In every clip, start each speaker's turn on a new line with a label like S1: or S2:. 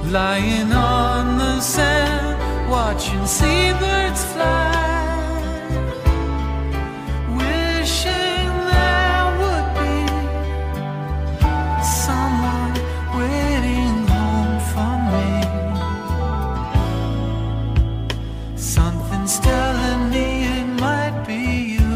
S1: lying on the sand, watching seabirds fly, wishing there would be someone waiting home for me. Something's telling me it might be you.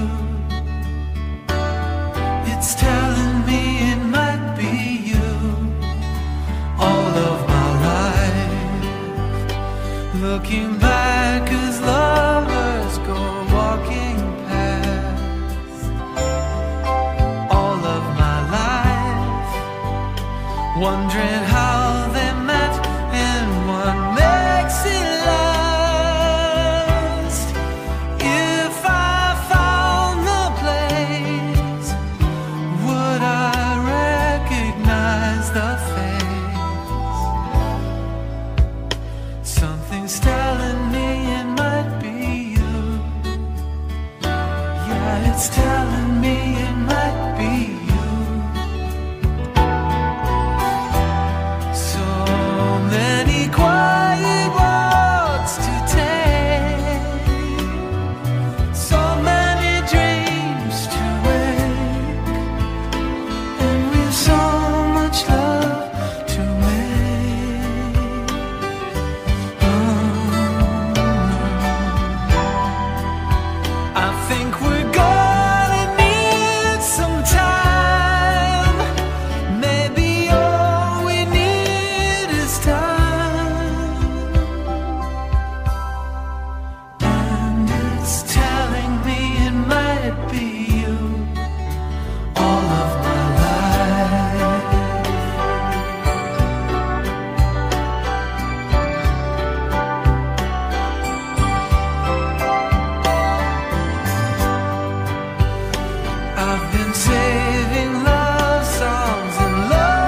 S1: It's telling me it might be you. All of my life, looking back as lovers go walking past. All of my life, wondering how they met and what makes it last. If I found the place, would I recognize the face? Something's telling me it might be you. Yeah, it's telling me it might be you. So many quiet walks to take, so many dreams to wake, and we've so much love to make. I think we're gonna need some time. Maybe all we need is time. And it's telling me it might be you. All of my life, I've been saving love songs and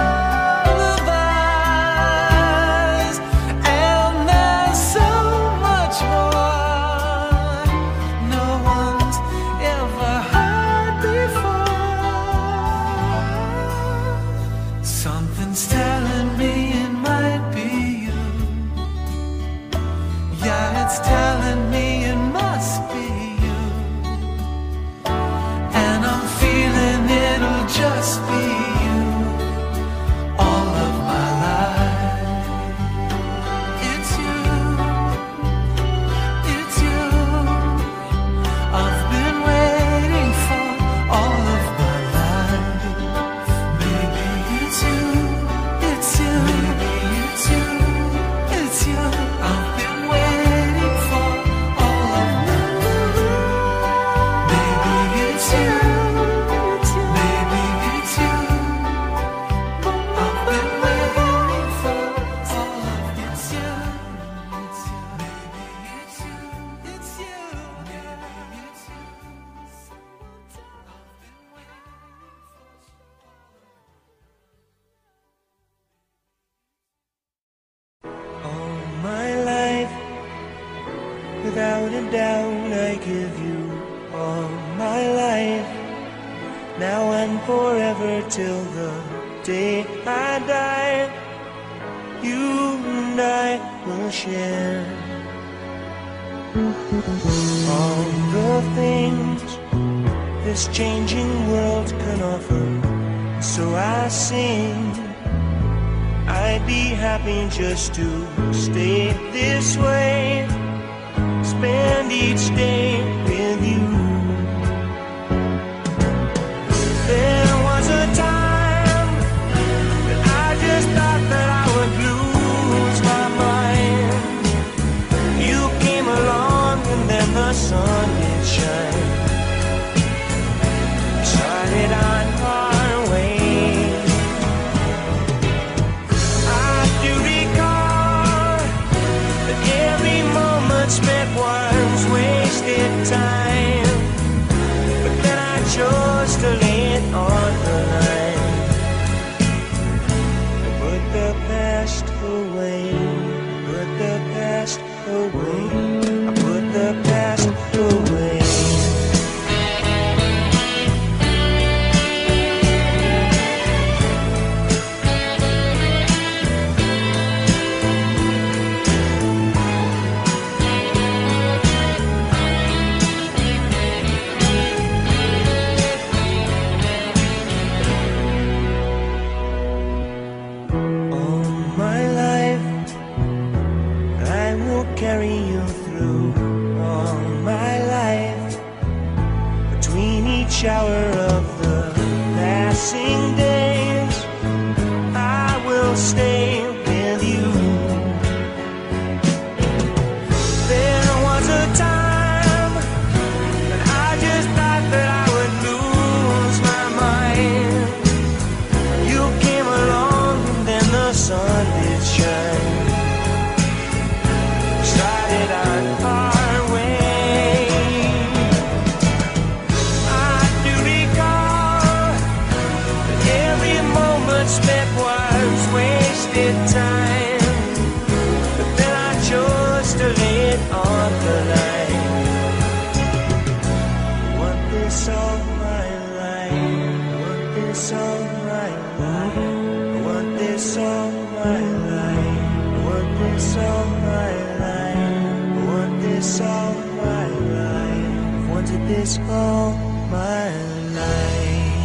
S1: lullabies, and there's so much more no one's ever heard before. Something's telling me it might be you. Yeah, it's telling me it must be you. And I'm feeling it'll just be you. All of my life, it's you, it's you. I've been waiting for all of my life. Maybe it's you, it's you, maybe it's you, it's you. I've been waiting for all of my life. Maybe it's you, maybe it's you. I've been waiting for all of it's you, it's you. Maybe it's you, it's you, maybe it's you. I've been waiting for.
S2: All my life, without a doubt, I give you all my life, now and forever till the day I die. You and I will share all the things this changing world can offer. So I sing, I'd be happy just to stay this way, spend each day with you. There was a time that I just thought that I would lose my mind. You came along and then the sun did shine. Started on our way. I do recall that every moment spent was wasted time, but then I chose to lay it on the line. I put the past away, put the past away, I put the past away. carry you through all my life. Between each hour of the passing days, I will stay with you. There was a time when I just thought that I would lose my mind. You came along and then the sun did shine. Started on our way. I do recall that every moment spent was wasted time, but then I chose to lay it on the line. Want this all my life, want this all my life, want this all my life, want this all my life, want this all my life, wanted this all my life.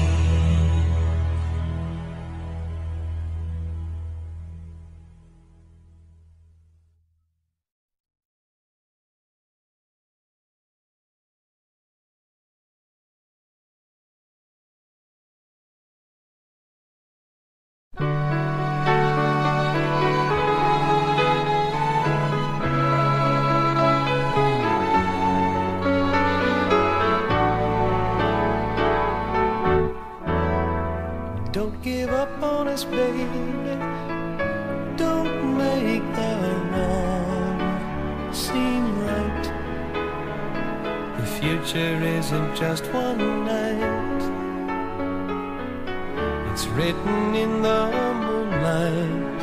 S2: Don't give up on us, baby. Don't make the wrong seem right. The future isn't just one night. It's written in the moonlight,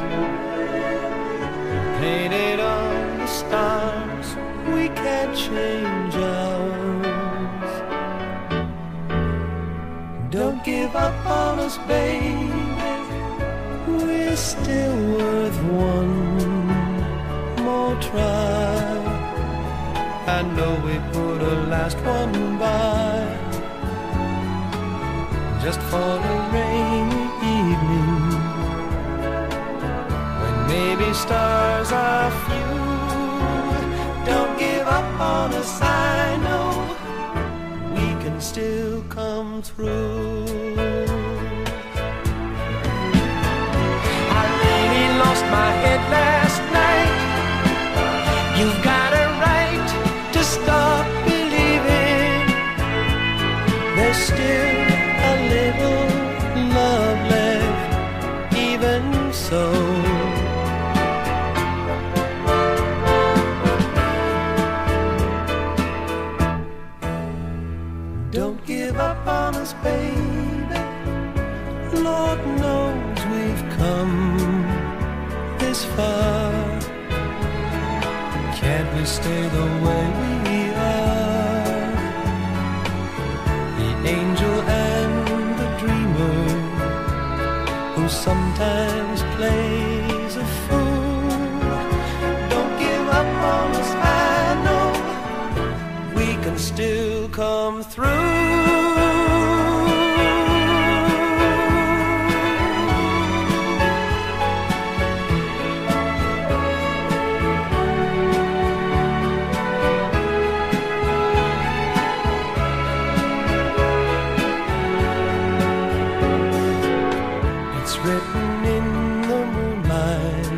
S2: painted on the stars. We can't change ours. Don't give up on us, baby. We're still worth one more try. I know we put a last one by, just for a rainy evening, when maybe stars are few. Don't give up on us, I know we can still come through. I really lost my head last night. You've got a right to stop believing. There's still a little love left, even so. Don't give up on us, baby. Lord knows we've come this far. Can't we stay the way we are? The angel and the dreamer, who sometimes plays a fool. Don't give up on us, I know we can still come through. It's written in the moonlight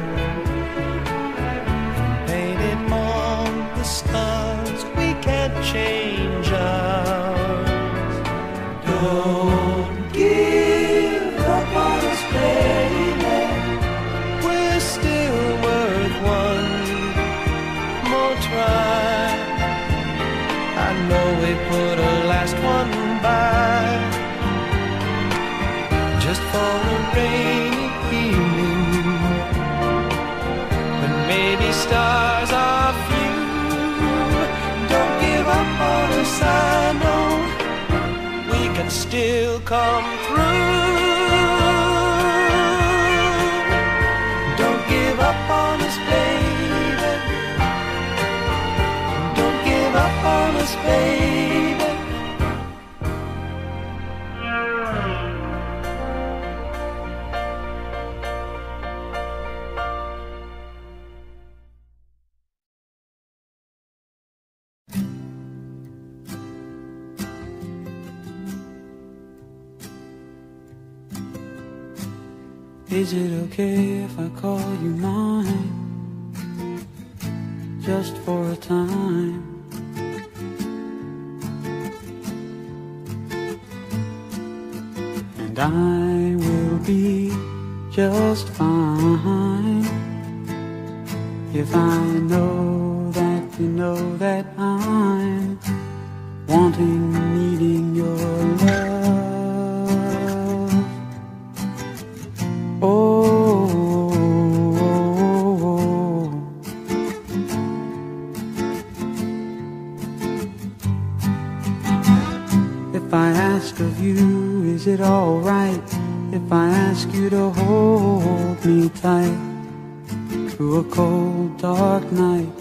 S2: and painted on the stars. We can't change ours. Don't give up on us, baby. We're still worth one more try. I know we put a last one by, just for a rainy evening, when maybe stars are few. Don't give up on us, I know we can still come through. Don't give up on us, baby. Don't give up on us, baby.
S3: Is it okay if I call you mine, just for a time? And I will be just fine if I know that you know that I'm wanting, needing your love. If I ask of you, is it alright if I ask you to hold me tight through a cold, dark night?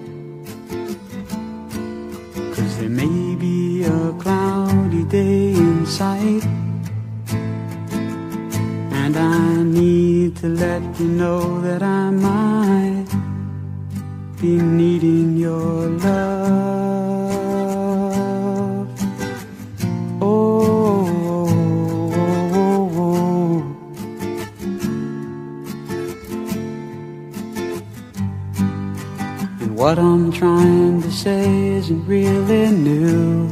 S3: 'Cause there may be a cloudy day in sight, and I need to let you know that I might be needing your love. What I'm trying to say isn't really new.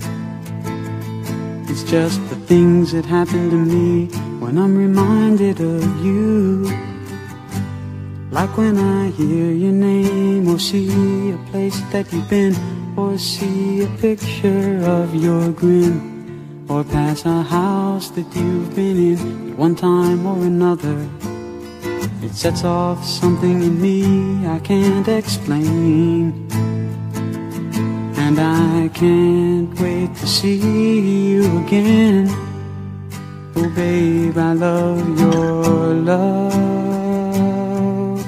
S3: It's just the things that happen to me when I'm reminded of you. Like when I hear your name, or see a place that you've been, or see a picture of your grin, or pass a house that you've been in at one time or another. It sets off something in me I can't explain, and I can't wait to see you again. Oh babe, I love your love.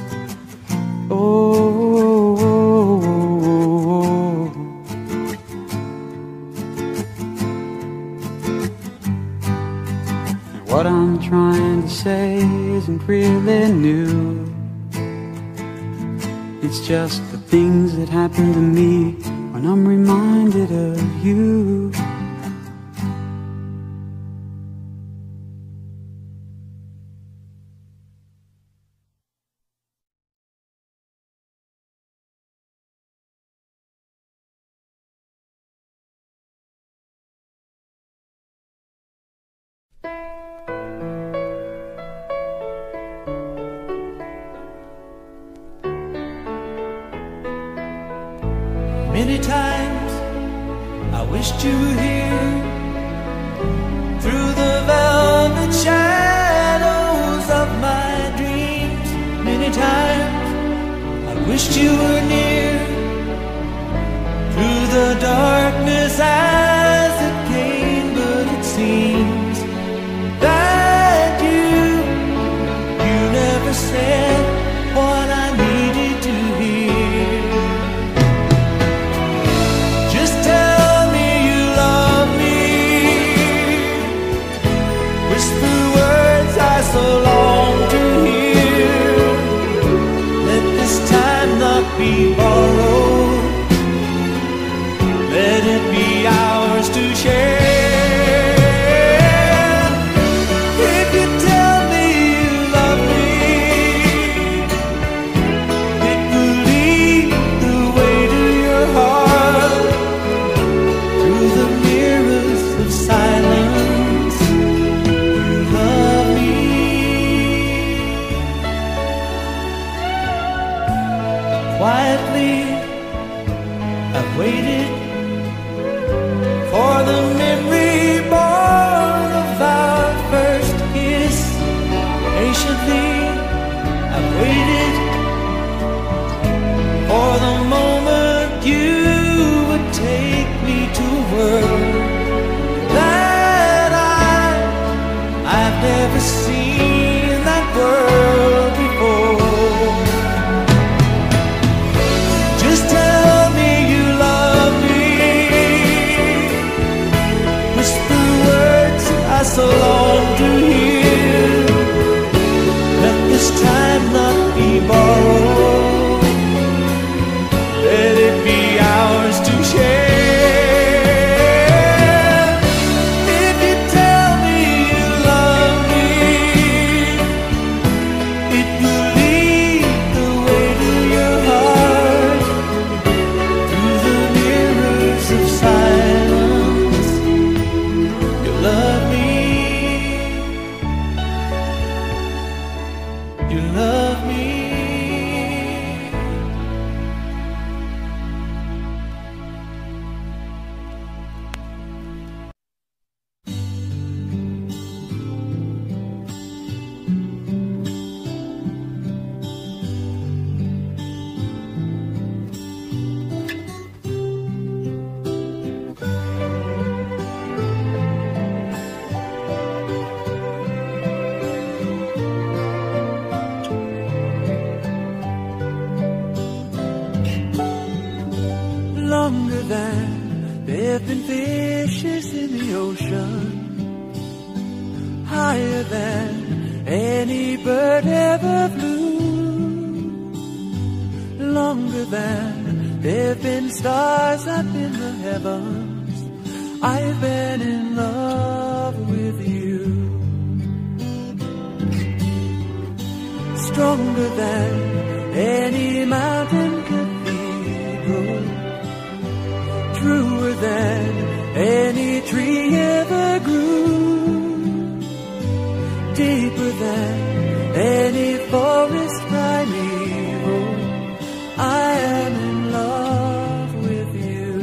S3: Oh, and what I'm trying to say isn't really new. It's just the things that happen to me when I'm reminded of you.
S1: Many times I wished you were here, through the velvet shadows of my dreams. Many times I wished you were near, through the darkness as it came. But it seems that you never said what I needed to hear. So long to hear. Let this time not be borrowed. Let it be ours to share. If you tell me you love me, it will lead the way to your heart, through the mirrors of silence. You love me. Quietly, I've waited for the memory born of our first kiss. Patiently, I've waited for the moment you would take me to a world that I've never seen that world before. Just tell me you love me.
S2: There've been fishes in the ocean, higher than any bird ever flew, longer than there've been stars up in the heavens. I've been in love with you. Stronger than any mountain cathedral, truer than any tree ever grew, deeper than any forest primeval. I am in love with you.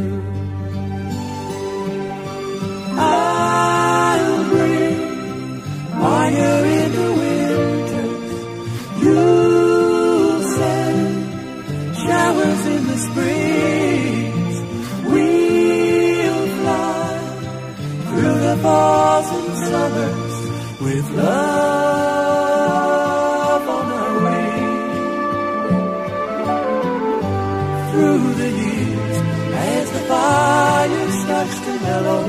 S2: I'll bring fire in the winters, you'll send showers in the springs. We'll fly through the falls and summers with love on our wings. Through the years, as the fire starts to mellow,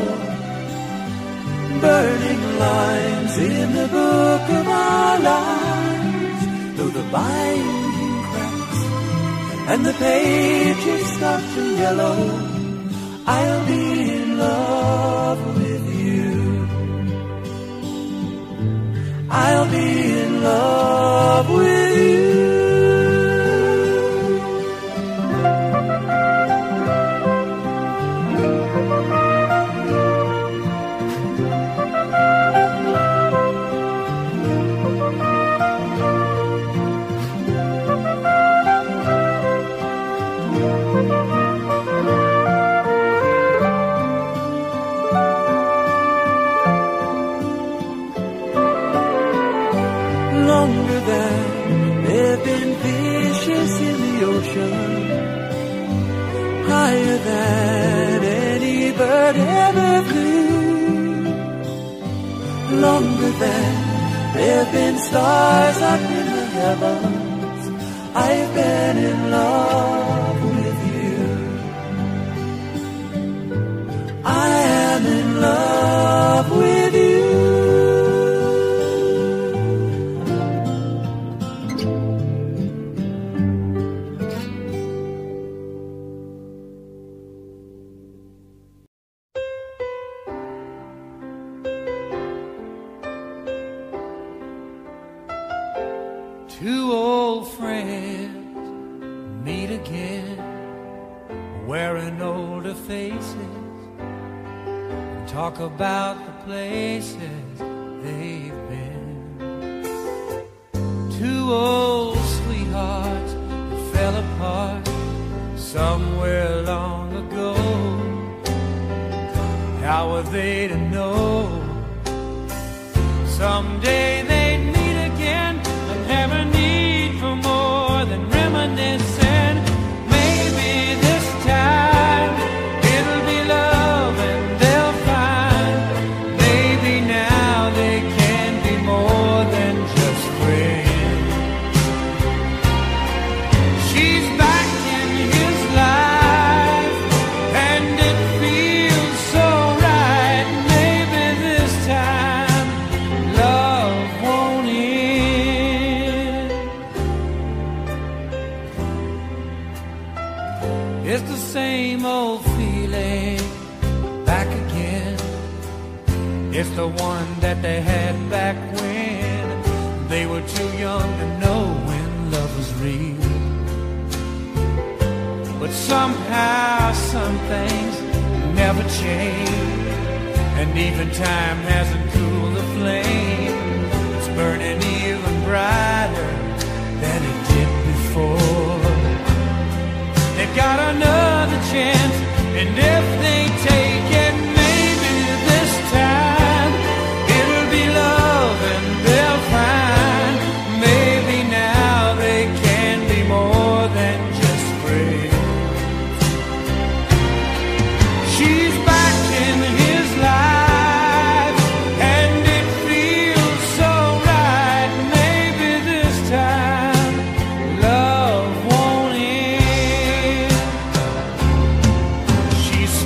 S2: burning lines in the book of our lives, though the binding cracks and the pages start to yellow, I'll be in love with you. I'll be in love with you. Longer than there've been fishes in the ocean, higher than any bird ever flew, longer than there've been stars up in the heavens. I've been in love with you. I am in love with you.
S1: Two old friends meet again, wearing older faces, and talk about the places they've been. Two old sweethearts that fell apart somewhere long ago. How were they to know someday they'd meet again and have a need for more than reminiscing? Maybe this time it'll be love and they'll find maybe now they can be more than just friends. She's back in his life and it feels so right. Maybe this time love won't end. It's the same old feeling back again. It's the one that they had back when they were too young to know when love was real. But somehow some things never change, and even time hasn't cooled the flame. It's burning even brighter than it did before. They've got another chance, and if they take it, maybe this time it'll be love and they'll find maybe now they can be more than just friends. She's back in his life and it feels so right. Maybe this time love won't end. She's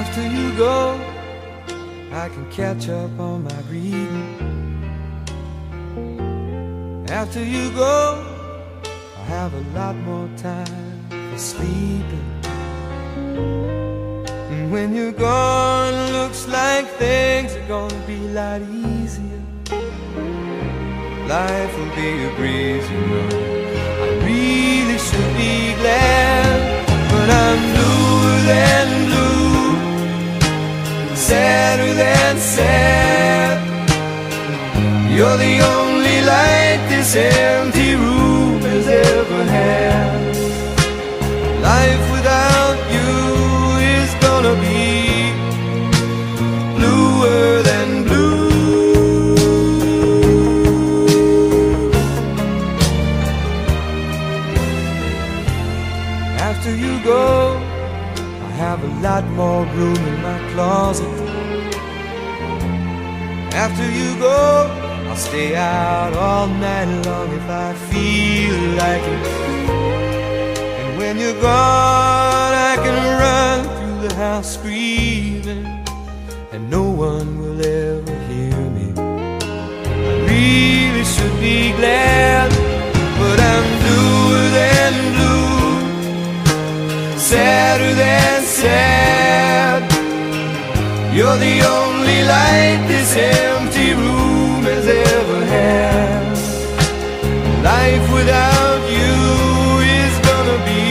S1: After you go, I can catch up on my reading. After you go, I have a lot more time for sleeping. And when you're gone, looks like things are gonna be a lot easier. Life will be a breeze, you know. I really should be glad, but I'm bluer than blue, sadder than sad. You're the only light this empty room has ever had. Life without you is gonna be bluer than blue. After you go, I have a lot more room in my closet. After you go, I'll stay out all night long if I feel like it. And when you're gone, I can run through the house screaming, and no one will ever hear me. I really should be glad, but I'm bluer than blue, sadder than sad. You're the only light this empty room has ever had. Life without you is gonna be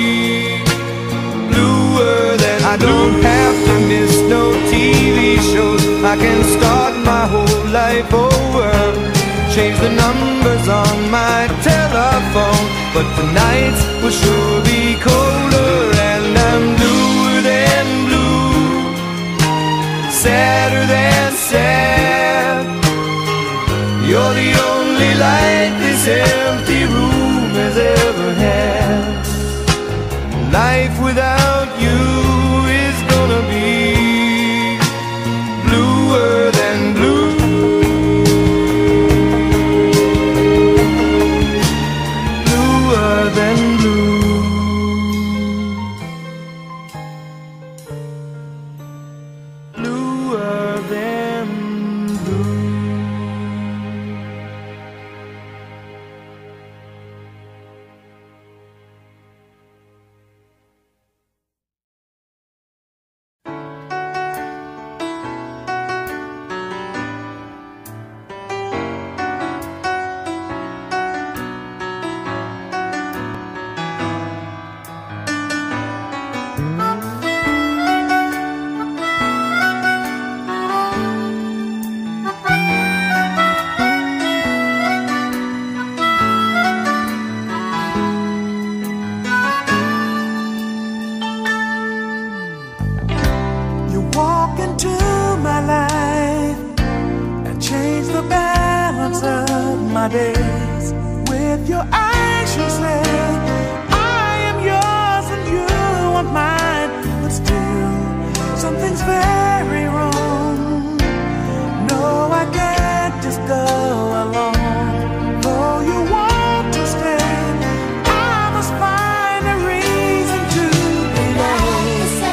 S1: bluer than blue. I don't have to miss no TV shows. I can start my whole life over, change the numbers on my telephone, but the nights will sure be colder. And I'm bluer than blue, sadder than sad. You're the only light this empty room has ever had. Life without you is gonna be bluer than blue. Bluer than blue. Bluer than blue.
S2: You walk into my life and change the balance of my days. With your eyes you say, I am yours and you are mine. But still, something's very wrong. No, I can't just go alone. Though you want to stay, I must find a reason to belong.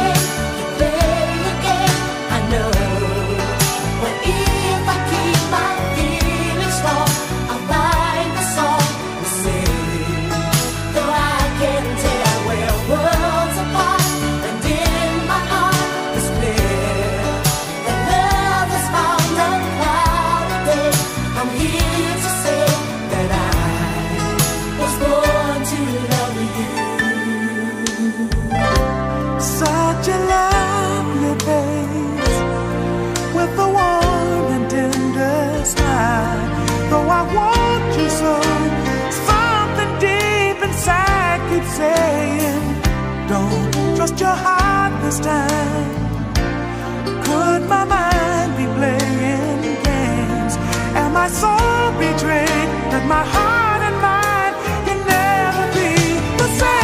S2: Such a lovely face with a warm and tender smile. Though I want you so, something deep inside keeps saying, don't trust your heart this time. Could my mind be playing games? Am I so betrayed that my heart and mind can never be the same?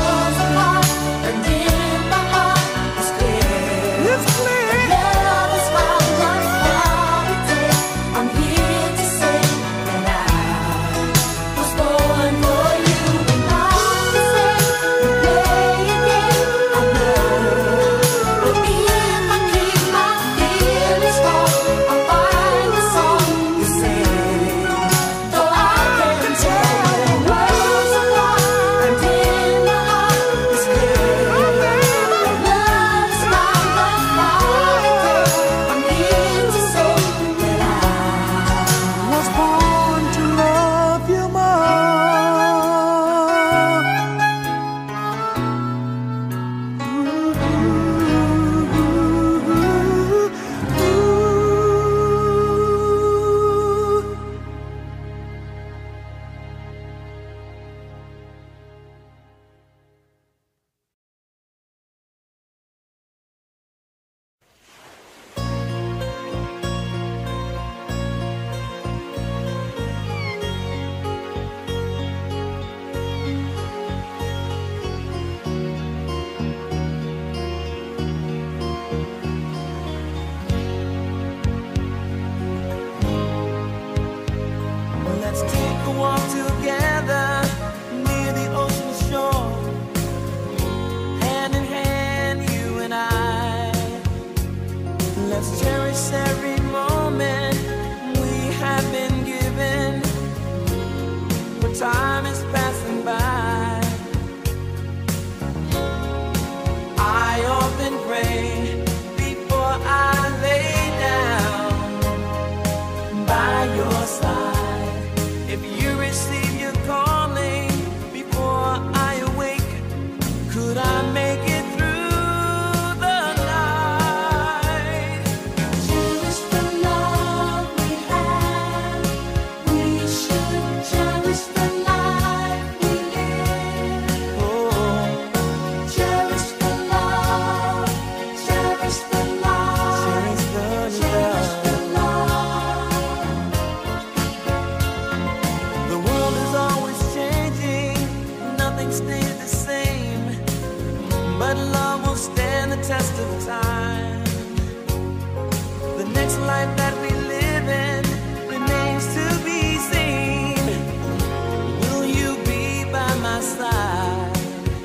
S1: It's clear. Love is often pray before I lay down by your side. If you receive your calling before I awake, could I make it through the night?
S4: Cherish the love we have. We should cherish the life we live.
S1: Oh,
S4: Cherish the love. Cherish the love.
S1: cherish the
S4: Cherish
S1: love.
S4: the love.
S1: The world is always changing, nothing stays the same, but love will stand the test of time. The next life that we live in remains to be seen. Will you be by my side?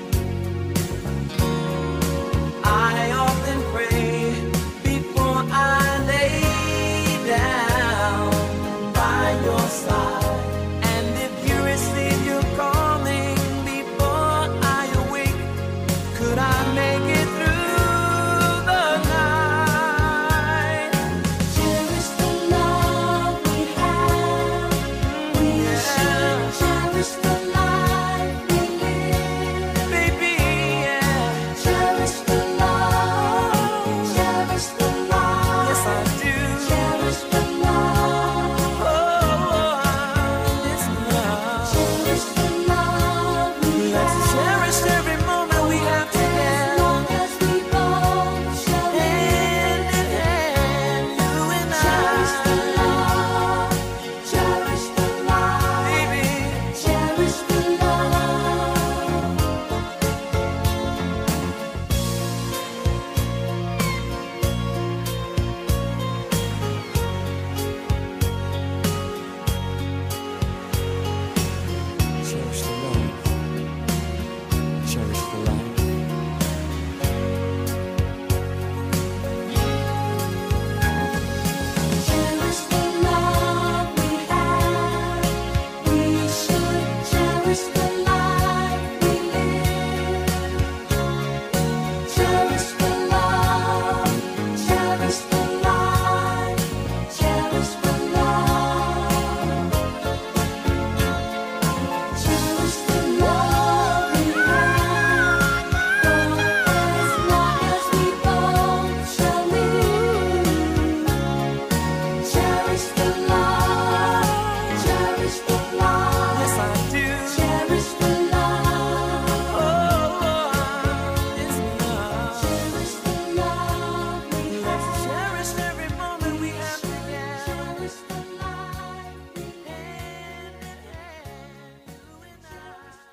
S1: I often pray before I lay down by your side. And if you receive your calling before I awake, could I make it through the night?
S4: Cherish the love we have. We should cherish the life we live.
S1: Baby, yeah.
S4: Cherish the love. Cherish the love.
S1: Yes, I do.
S4: Cherish the love.
S1: Oh, it's love.
S4: Cherish the love we
S1: Let's
S4: have.
S1: cherish every moment we have
S4: As
S1: together.
S4: long as we both shall
S1: Hand
S4: live.
S1: in hand, you and
S4: Cherish the
S1: I.
S4: love. Cherish the love.
S1: Baby,
S4: Cherish the love.
S3: Cherish the love. Cherish the life.
S4: Cherish the love we have. We should cherish the life we live. Cherish the love. Cherish the life. Cherish the love. Cherish the love we have. As long as we both shall live. Cherish the love. Cherish the love.
S1: yes, I do.
S4: Cherish the love.
S1: Oh, it's love.
S4: Cherish the love we
S1: Let's
S4: have.
S1: cherish every moment we have together.
S4: Cherish the life we
S1: Hand in hand, you and I.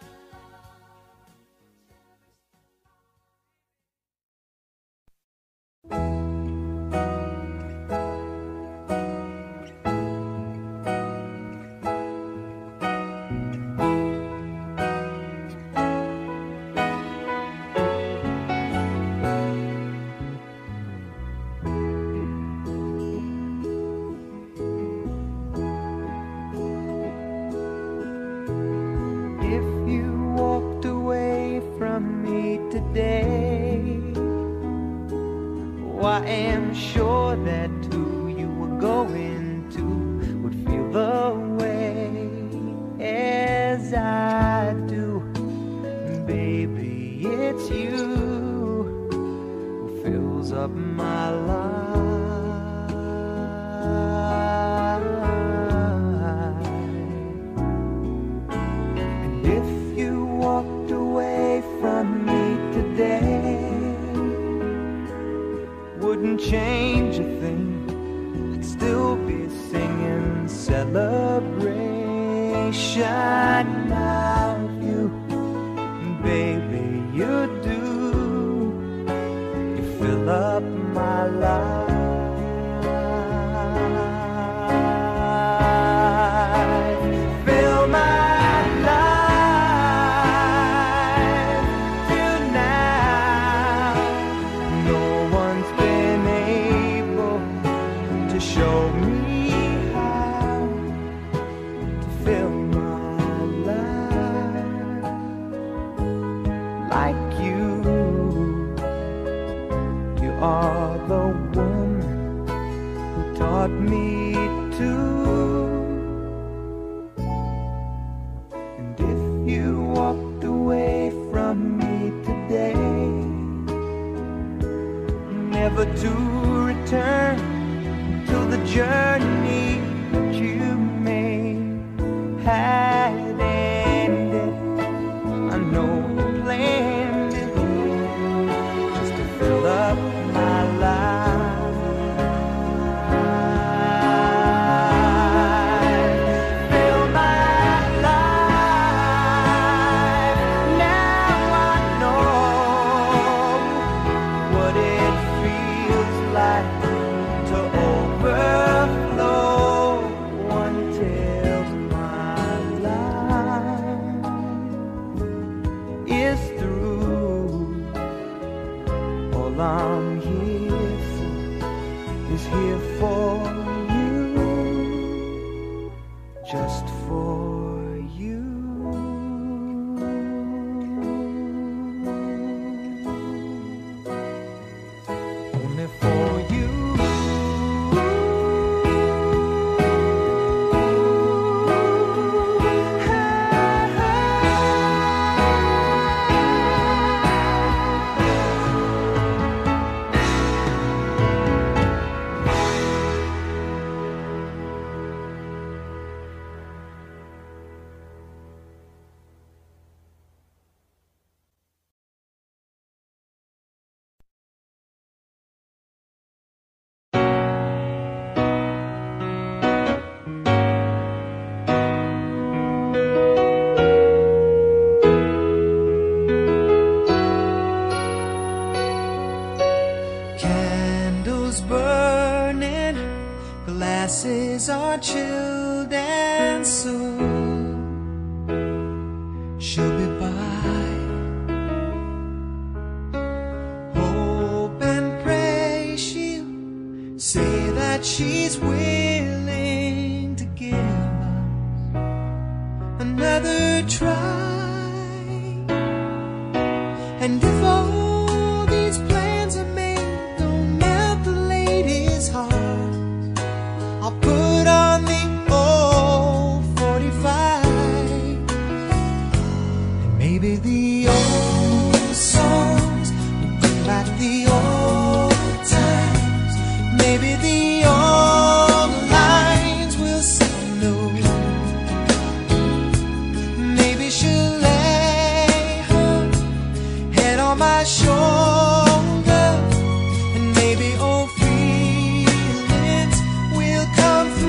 S2: If you walked away from me today, oh, I am sure that who you were going to would feel the way as I do. Baby, it's you who fills up my life. And if you walked away from me today, wouldn't change a thing. I'd still be singing celebration of you. Baby, you do. You fill up my life. Fill my life till now. No one's been able to show me how to fill my life like you. are the woman who taught me to. And if you walked away from me today, never to return to the journey that you made had ended. I know you planned it just to fill up my life. Fill my life. Now I know what it feels like to overflow until my life is through. All I'm here for is here for you, just for you. Only for you. Candles burning, glasses are chilled, and soon she'll be by. Hope and pray she'll say that she's willing to give us another try. And if all these plans are made don't melt the lady's heart, I'll put on the old 45, and maybe the old songs will bring back the old times. Maybe the old lines will sound new. Maybe she'll lay her head on my shoulder, and maybe old feelings will come through.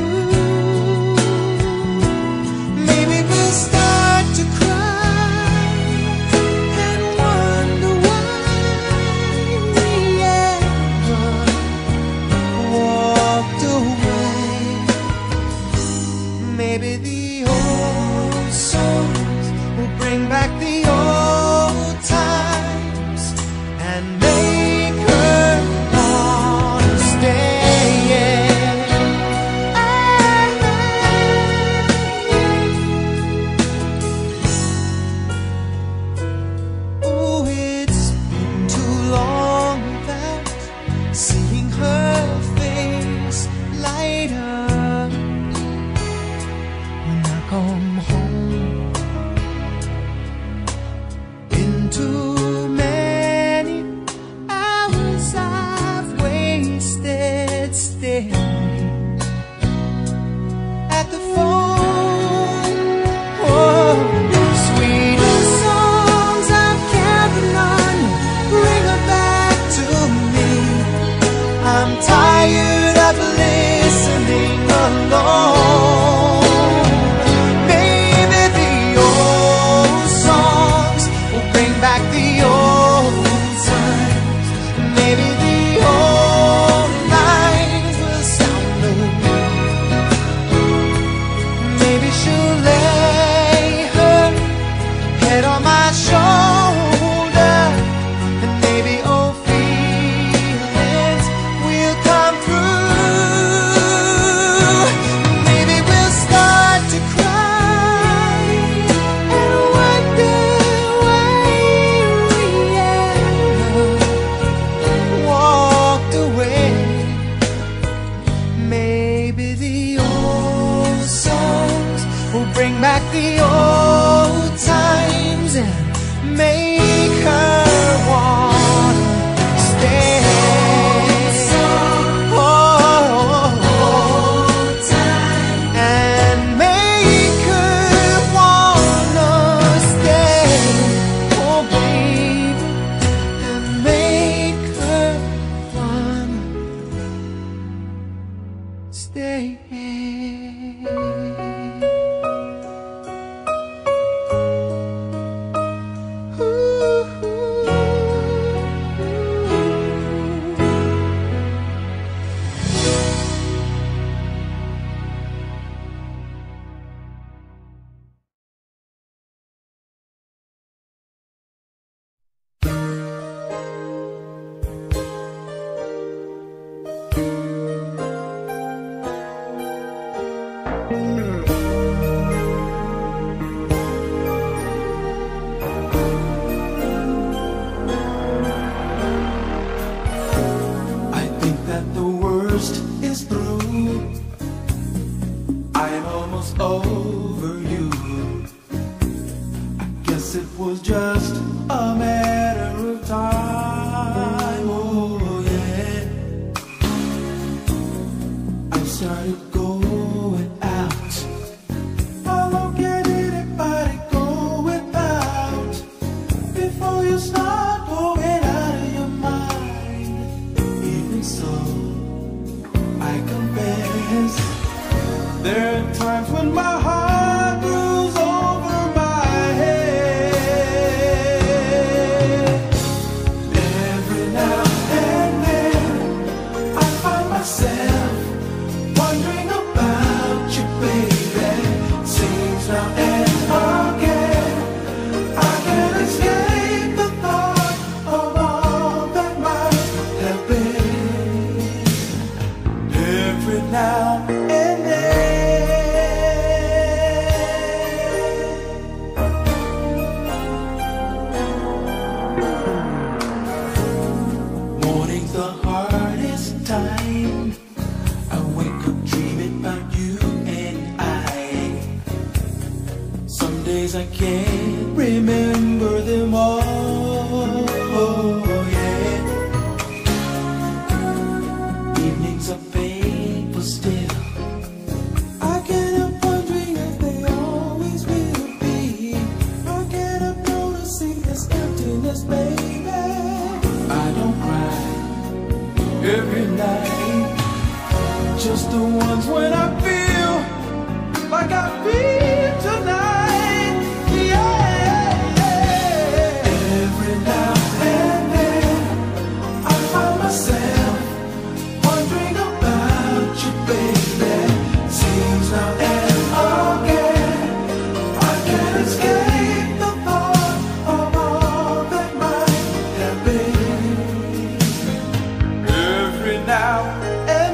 S1: every night. Just the ones when I feel like I feel tonight. Yeah, yeah. Every now and then I find myself wondering about you, baby. Seems now and again I can't escape the thought of all that might have been. Every now and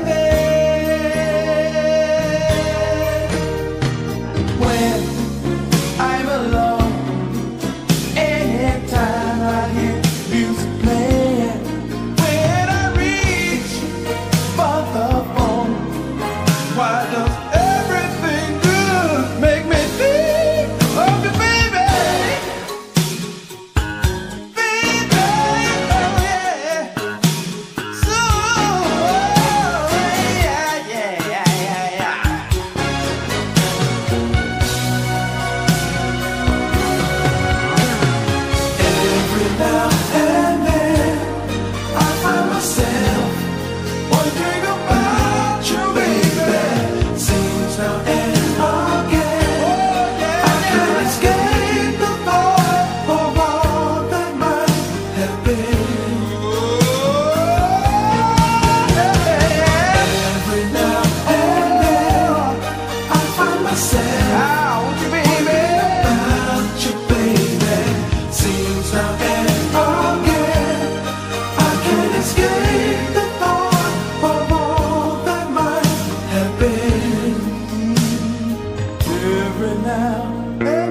S1: then, when I'm alone, anytime I hear music playing, when I reach for the phone, why does everything good make me think of you, baby? Baby, oh yeah. So, yeah, yeah, yeah, yeah, yeah. Every now and then I find myself wondering about you, baby. Seems now and again I can't escape the thought of all that might have been. Every now and then I find myself about you, baby. Seems now and again I can't escape the thought of all that might have been. Every now and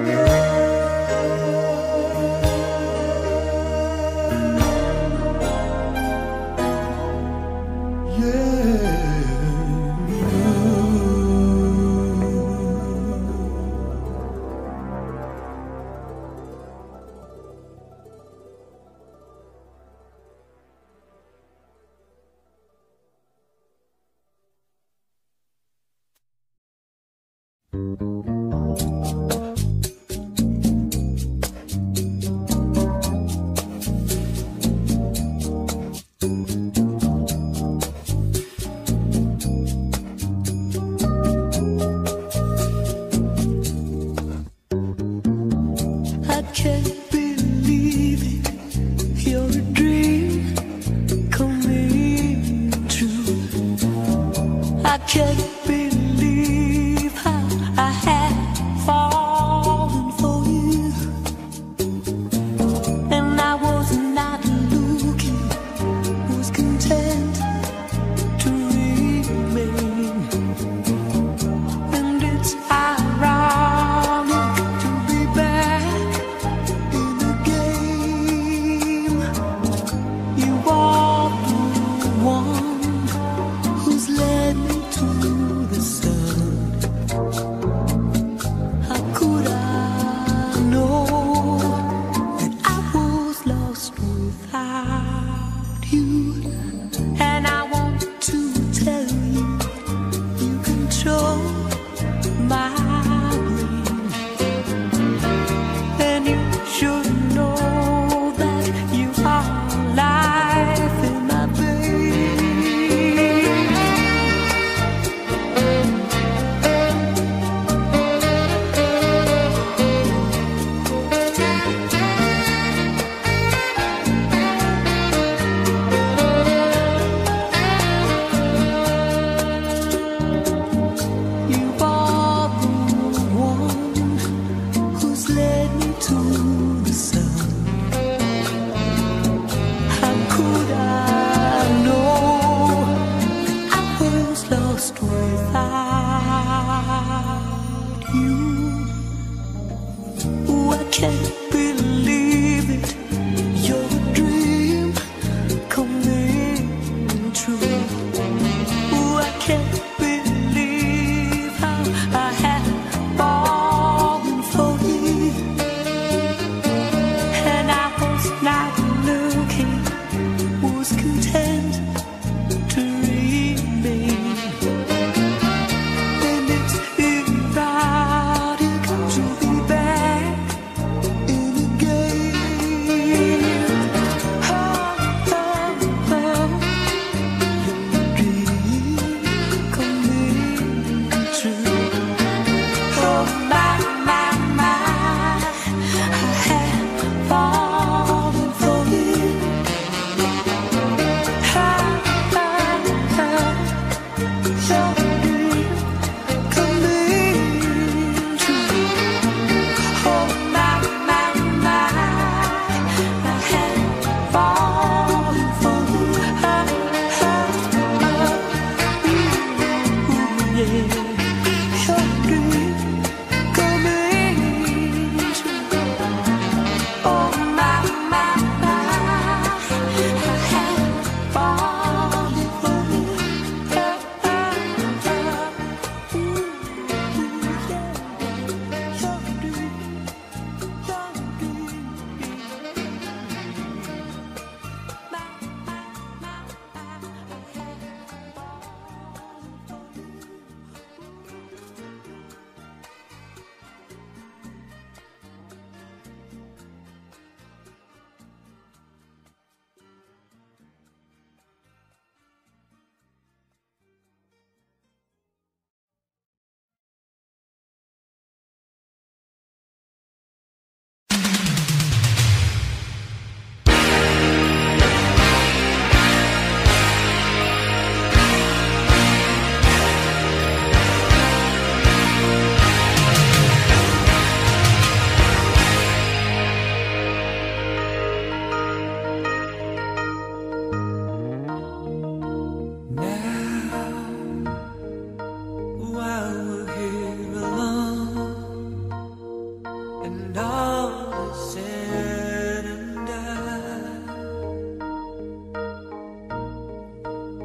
S4: I can't believe it. You're a dream coming true. I can't believe how I had fallen for you, and I was not looking, was content to remain. And it's ironic to be back in the game. You are the one who's led me to the sun. How could I know that I was lost without you? And I want to tell you, you control my brain, and you should know that you are life in my veins. You are the one who's led me to the sun. How could I know I was lost without you? Oh, I can't believe it. You're a dream coming true. Oh, I can't believe how I had fallen for you, and I was not looking, was content to remain.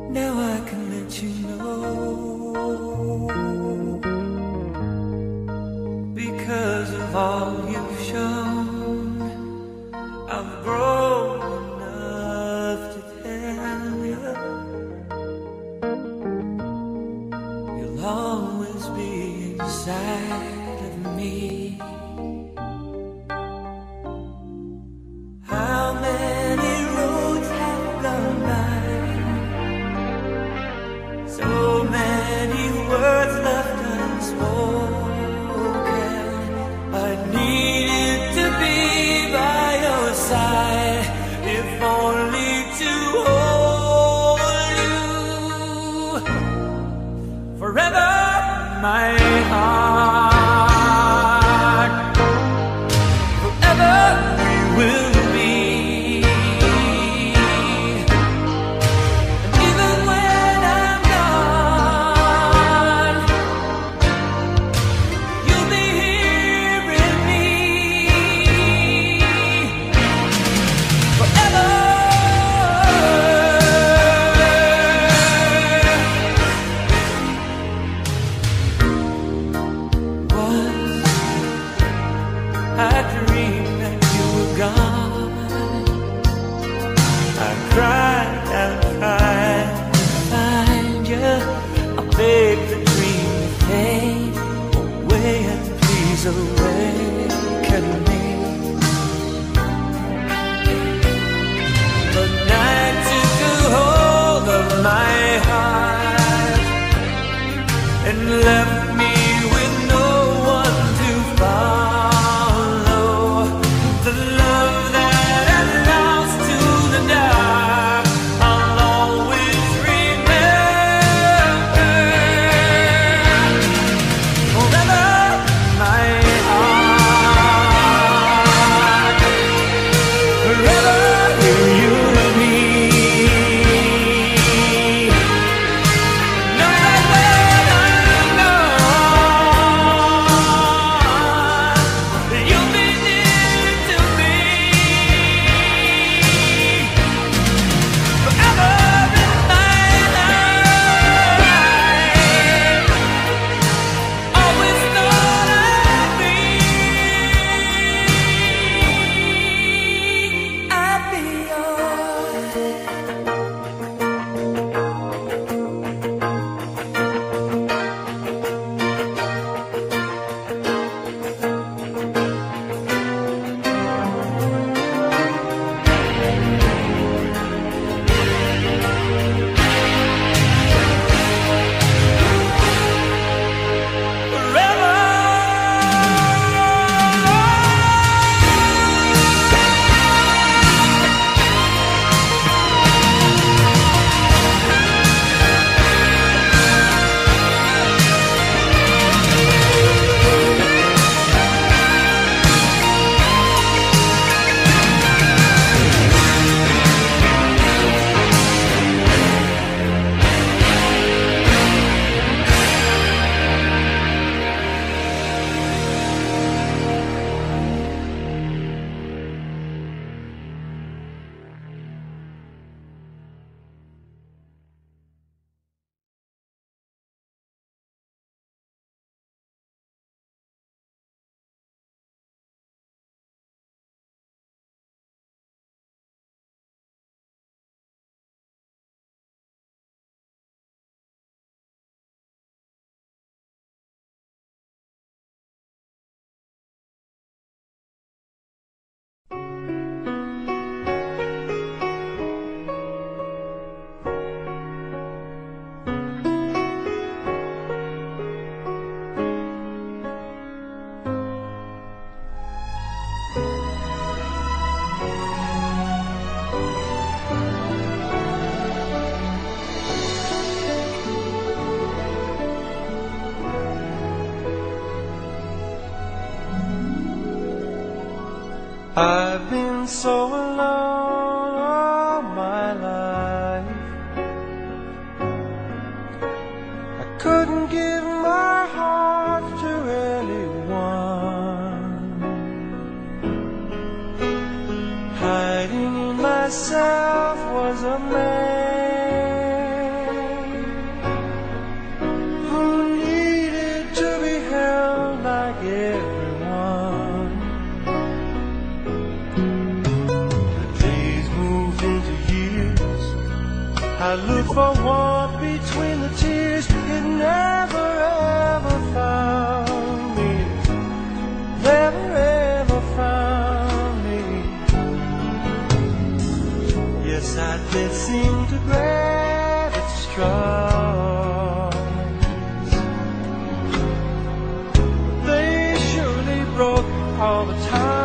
S1: now I can let you know. Because of all you've shown, I've grown enough to tell you you'll always be inside of me. How many roads have gone by, so many words left unspoken. I needed to be by your side, if only to hold you forever, my heart. Forever we will be. And even when I'm gone, you'll be here in me. Forever. I dreamed that you were gone. I cried and tried to find you. I begged the dream to fade away and please awaken me. But night took a hold of my heart and left me with no one to follow. The love that I lost to the dark, I'll always remember. Forever, my heart. Forever, you and me. Know that when I'm gone, you'll be near to me. Forever in my life, always thought I'd be yours.
S2: I've been so alone all my life. I couldn't give my heart to anyone. Hiding in myself was a man. I look for warmth between the tears. It never ever found me. Never ever found me. Yes, I did seem to grab its straws. They surely broke all the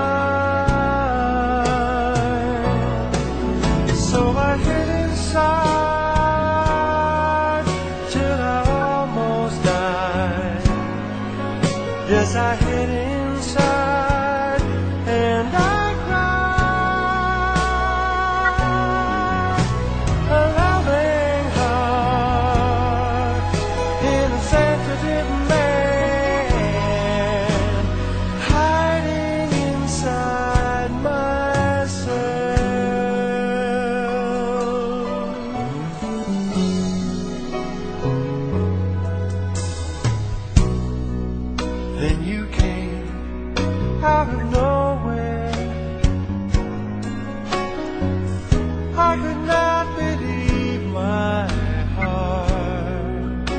S2: time. So I hid inside till I almost died. Yes, I hid inside and I cried. A loving heart in a sensitive man, hiding inside myself. Then you came out of nowhere. I could not believe my heart.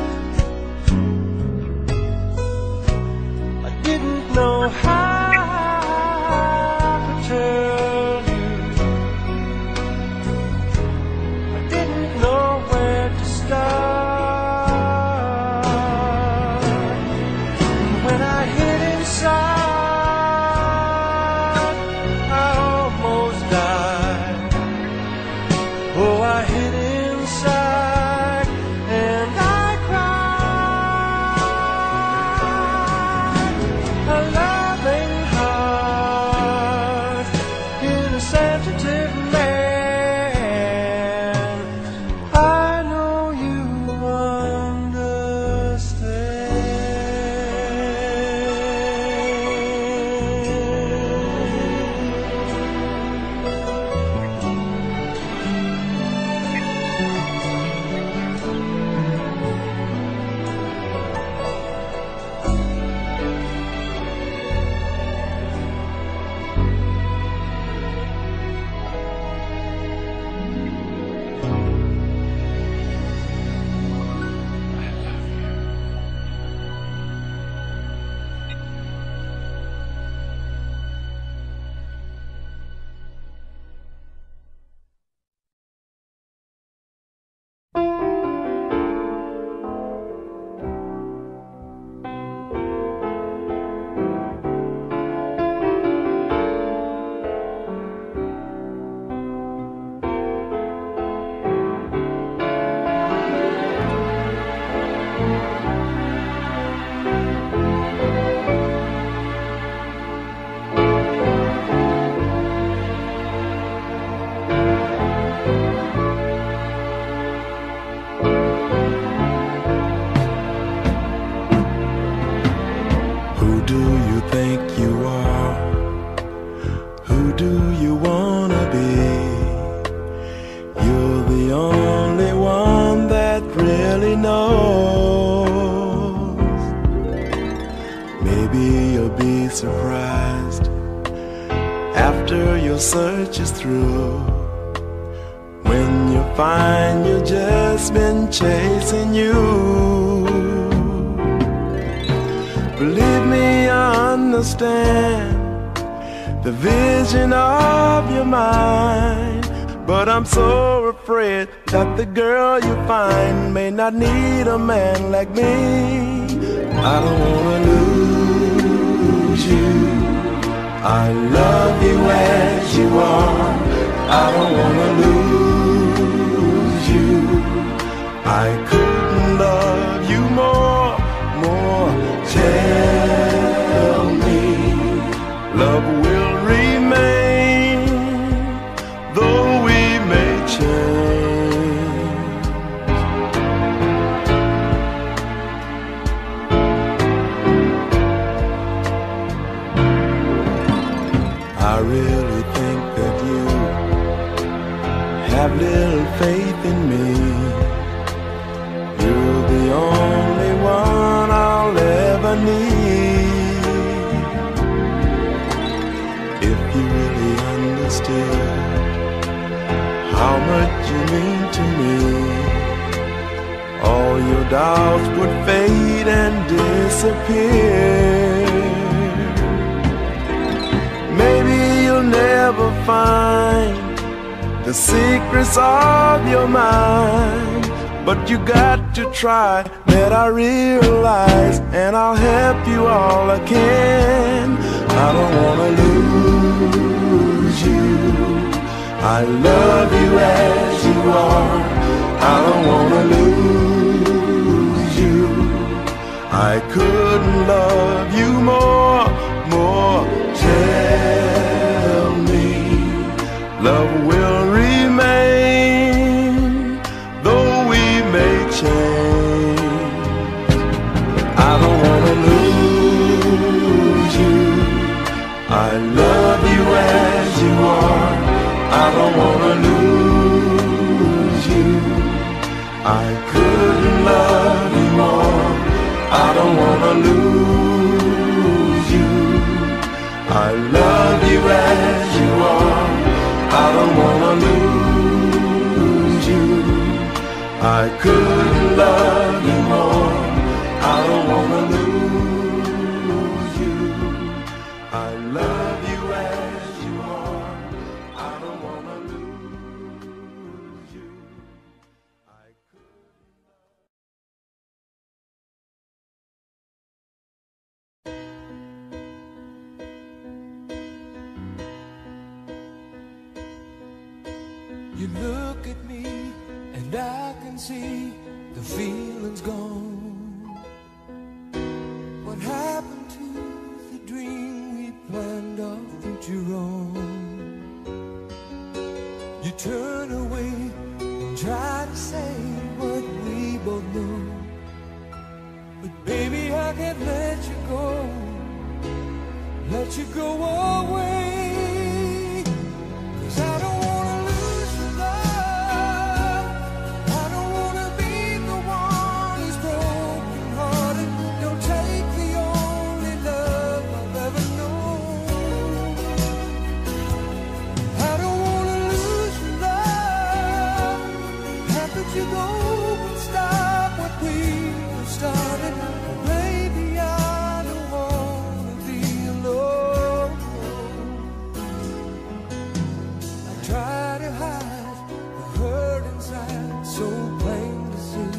S2: I didn't know how to tell you. I didn't know where to start. When I hid inside, I almost died. Oh, I hid inside and I cried. A loving heart in a sensitive man. I know you surprised after your search is through, when you find you've just been chasing you. Believe me, I understand the vision of your mind, but I'm so afraid that the girl you find may not need a man like me. I don't wanna lose you. I love you as you are. I don't wanna lose you. I couldn't love you more. Tell me love will remain, though we may change. I really think that you have little faith in me. You're the only one I'll ever need. If you really understood how much much you mean to me. All your doubts would fade and disappear. Maybe you'll never find the secrets of your mind, but you got to try, that I realize, and I'll help you all I can. I don't wanna lose you. I love you as you are. I don't wanna lose you. I couldn't love you more. Tell me, love will remain, though we may change. I don't wanna lose you. I love you as you are. I don't wanna lose you. I couldn't love you more. I don't wanna lose you. I love you as you are. I don't wanna lose you. I couldn't love you more. I don't wanna lose you. I love you as you are. I don't wanna lose you. I couldn't.
S1: You look at me and I can see the feeling's gone. What happened to the dream we planned our future on? You turn away and try to say what we both know, but baby I can't let you go, let you go away. 'Cause I don't wanna lose your love. I don't wanna be the one who's broken hearted. Don't take the only love I've ever known. I don't wanna lose your love. How could you go and stop what we started? Baby, I don't wanna be alone. I try to hide the hurt inside, so plain to see.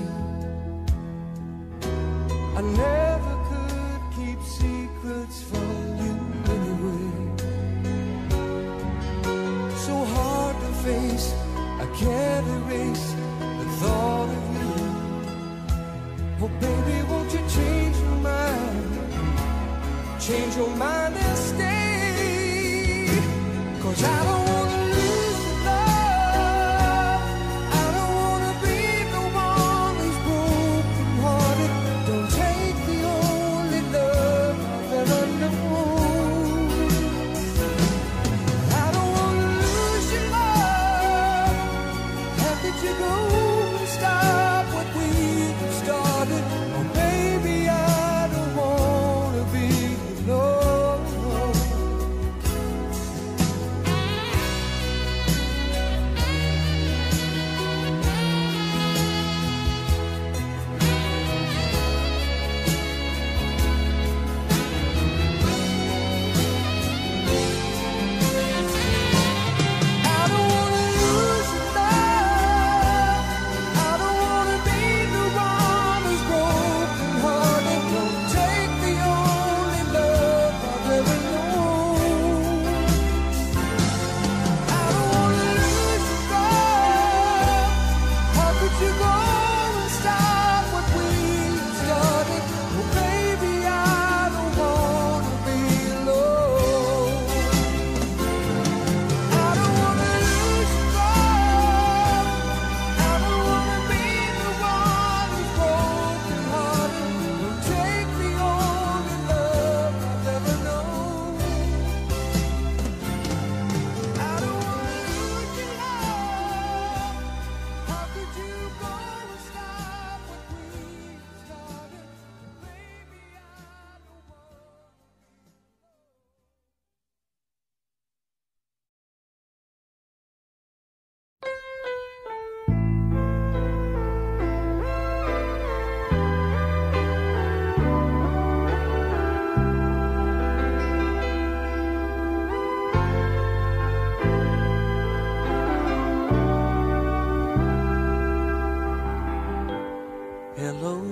S1: I never could keep secrets from you anyway. So hard to face, I can't erase the thought of you. Oh baby, won't you change your mind? Change your mind and stay. 'Cause I don't wanna lose your love. I don't wanna be the one who's broken hearted. Don't take the only love I've ever known. I don't wanna lose your love. How could you go and stop what we started? Oh baby, I don't wanna be alone. I don't wanna lose your love. I don't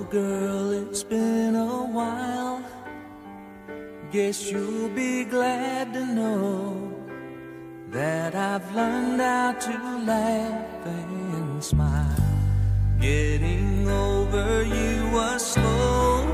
S1: girl, it's been a while. Guess you'll be glad to know that I've learned how to laugh and smile. Getting over you was slow.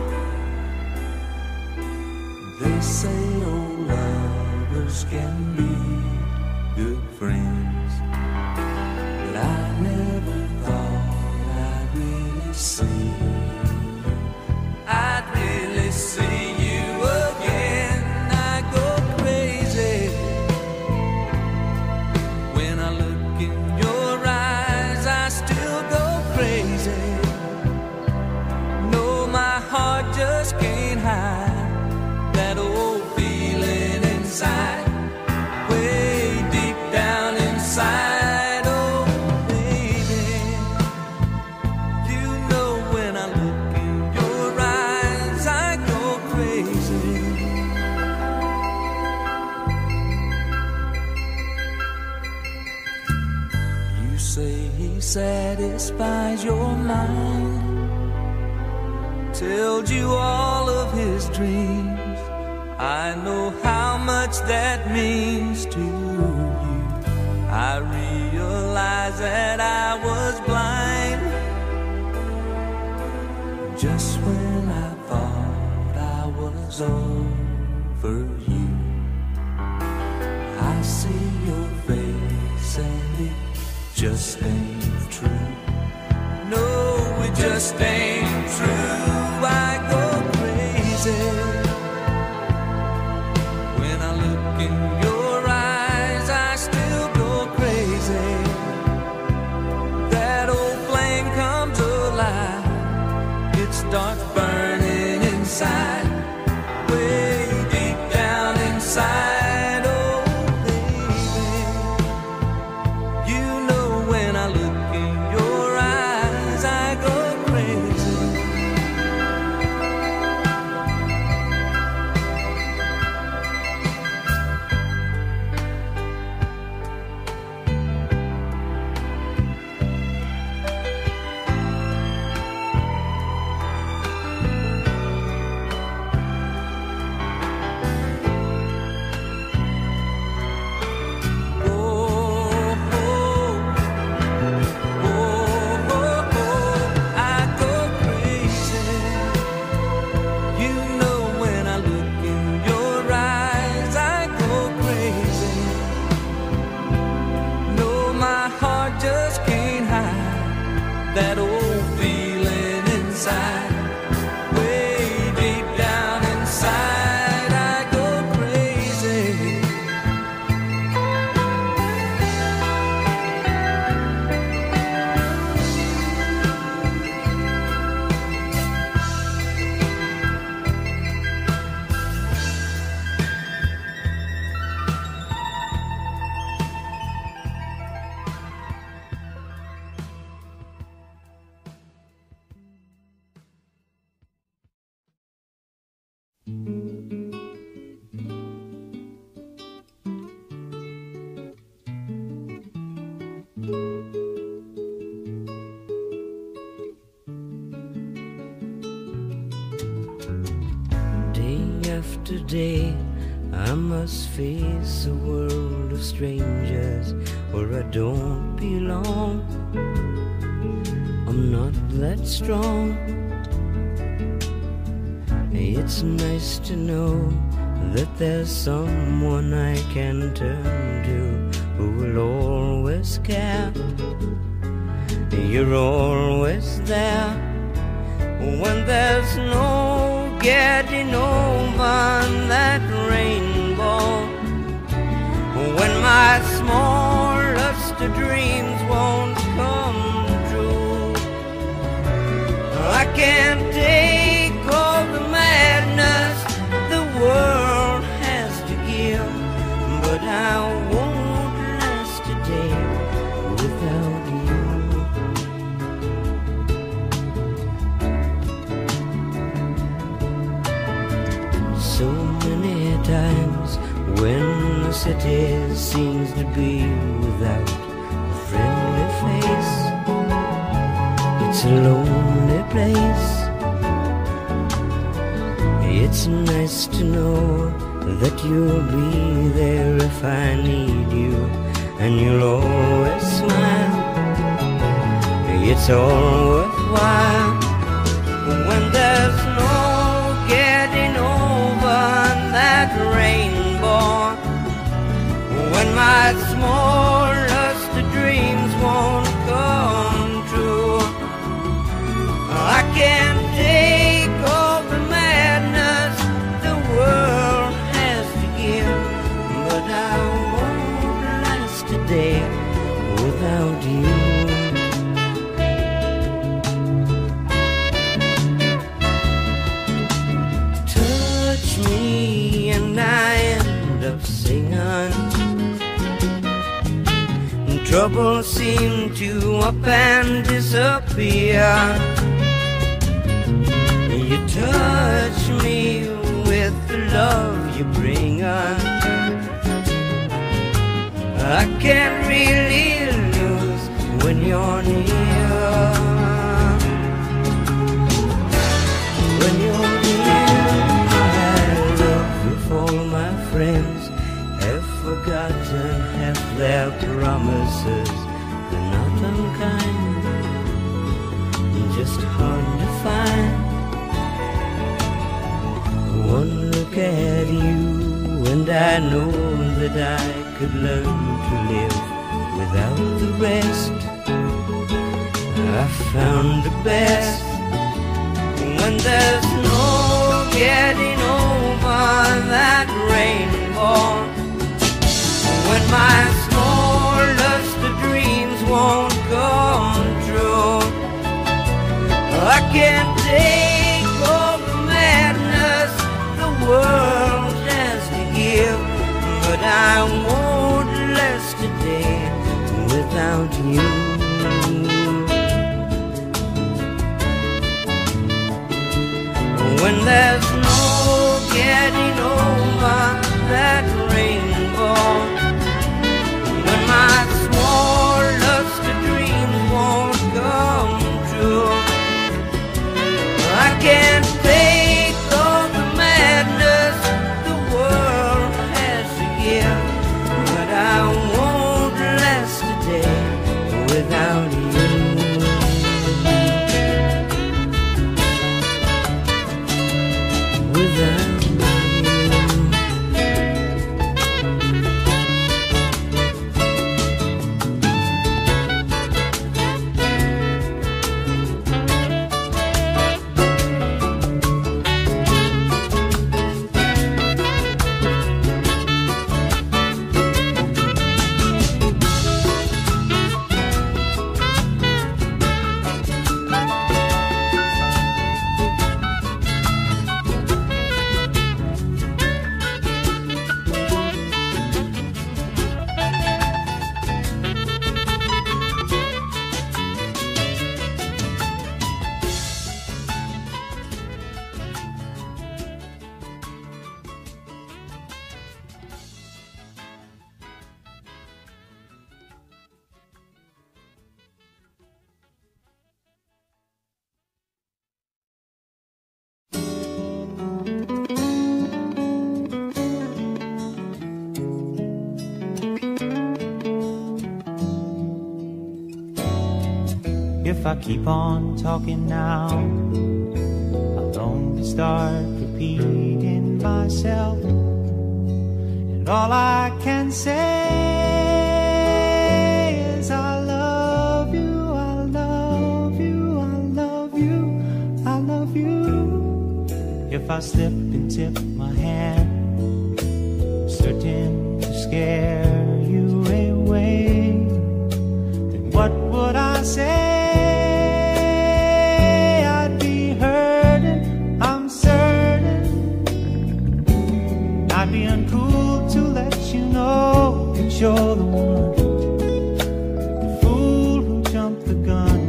S1: They say old lovers can be good friends, but I never thought I'd really see you. I'd really see you again. I go crazy when I look in your eyes. I still go crazy. No, my heart just can't hide that old feeling inside, way deep down inside. Oh baby, you know when I look in your eyes I go crazy. You say he satisfies your mind, tells you all of his dreams. I know how much that means to you. I realize that I was blind just when I thought I was over you. I see your face and it just ain't true. No, it just ain't true. I go crazy when I look in your eyes. I still go crazy. That old flame comes alive. It starts burning inside, way deep down inside. Oh baby, you know when I look in your eyes I go crazy. That old feeling inside, way deep down inside, I go crazy.
S5: After day, I must face a world of strangers where I don't belong. I'm not that strong. It's nice to know that there's someone I can turn to who will always care. You're always there when there's no getting over that rainbow. When my smallest dreams won't come true, I can't take all the madness the world has to give, but I won't last a day without you. So many times when the city seems to be without a friendly face, it's a lonely place. It's nice to know that you'll be there if I need you, and you'll always smile. It's all worthwhile when there's no getting over that rainbow, when my smallest dreams won't come true. I can't take all the madness the world has to give, but I won't last a day without you. Touch me and I end up singing. Trouble seemed to up and disappear. You touch me with the love you bring on. I can't really lose when you're near. When you're near, I love if all my friends have forgotten half their promises. They're not unkind, just hard to find. One look at you and I know that I could learn to live without the rest. I found the best when there's no getting over that rainbow, when my smallest dreams won't come true. I can't take all the madness the world has to give, but I won't last a day without you. When there's no getting over that rainbow, when my smallest dreams won't come true, I can't take all the madness the world has to give, but I won't last a day without you. Without you.
S2: If I keep on talking now, I'll only start repeating myself, and all I can say is I love you, I love you, I love you, I love you. If I slip and tip my hand, certain to scare you away, then what would I say? I'd be uncool to let you know that you're the one, the fool who jumped the gun.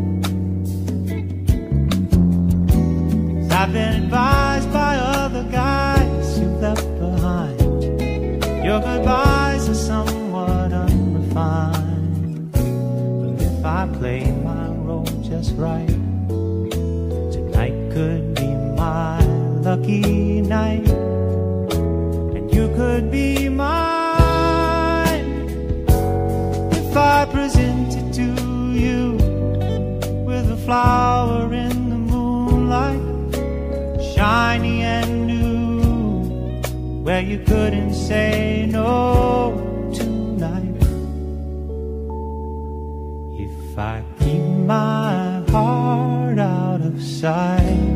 S2: 'Cause I've been advised by other guys you've left behind, your goodbyes are somewhat unrefined. But if I play my role just right, tonight could be my lucky night, and you could be mine if I presented to you with a flower in the moonlight, shiny and new, where you couldn't say no tonight. If I keep my heart out of sight,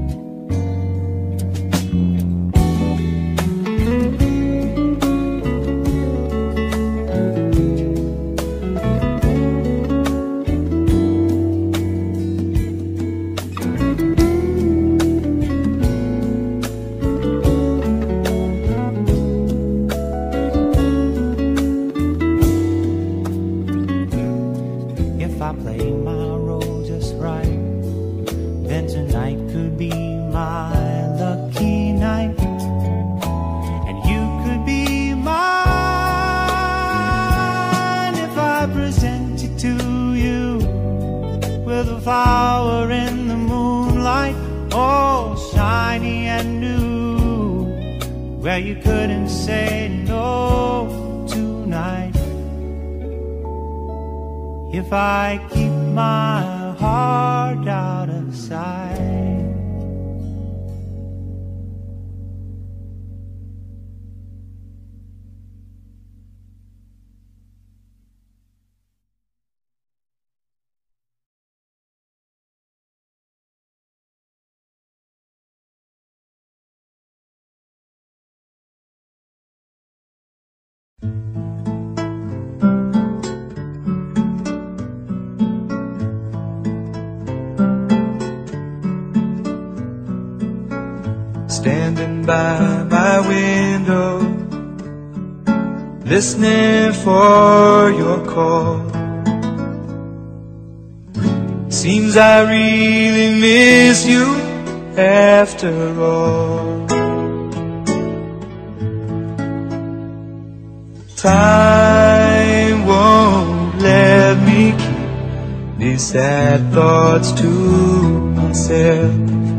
S2: if I play my role just right, then tonight could be my lucky night, and you could be mine if I presented to you with a flower in the moonlight, oh, shiny and new, where you couldn't say no tonight. If I keep my heart out of sight. Standing by my window, listening for your call. Seems I really miss you after all. Time won't let me keep these sad thoughts to myself.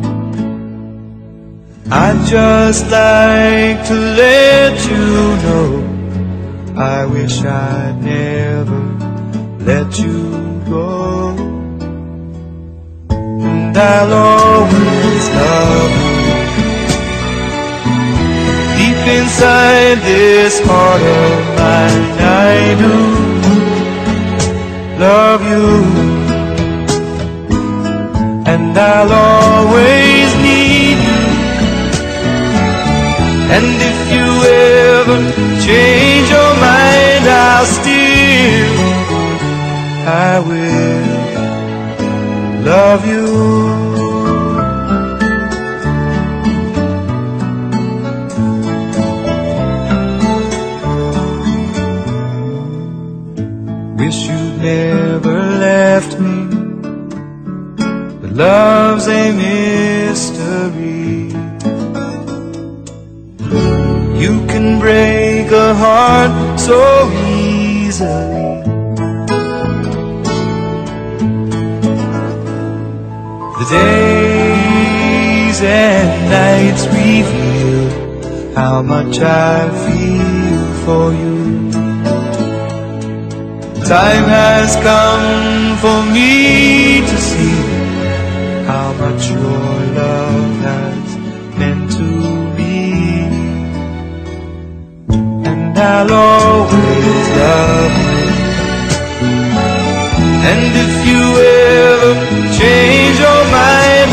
S2: I'd just like to let you know I wish I'd never let you go, and I'll always love you. Deep inside this heart of mine, I do love you, and I'll always need you. And if you ever change your mind, I will love you. Wish you'd never left me, but love's a mystery. You can break a heart so easily. The days and nights reveal how much I feel for you. Time has come for me to see how much your love has meant to me. And I'll always love you. And if you ever change your mind,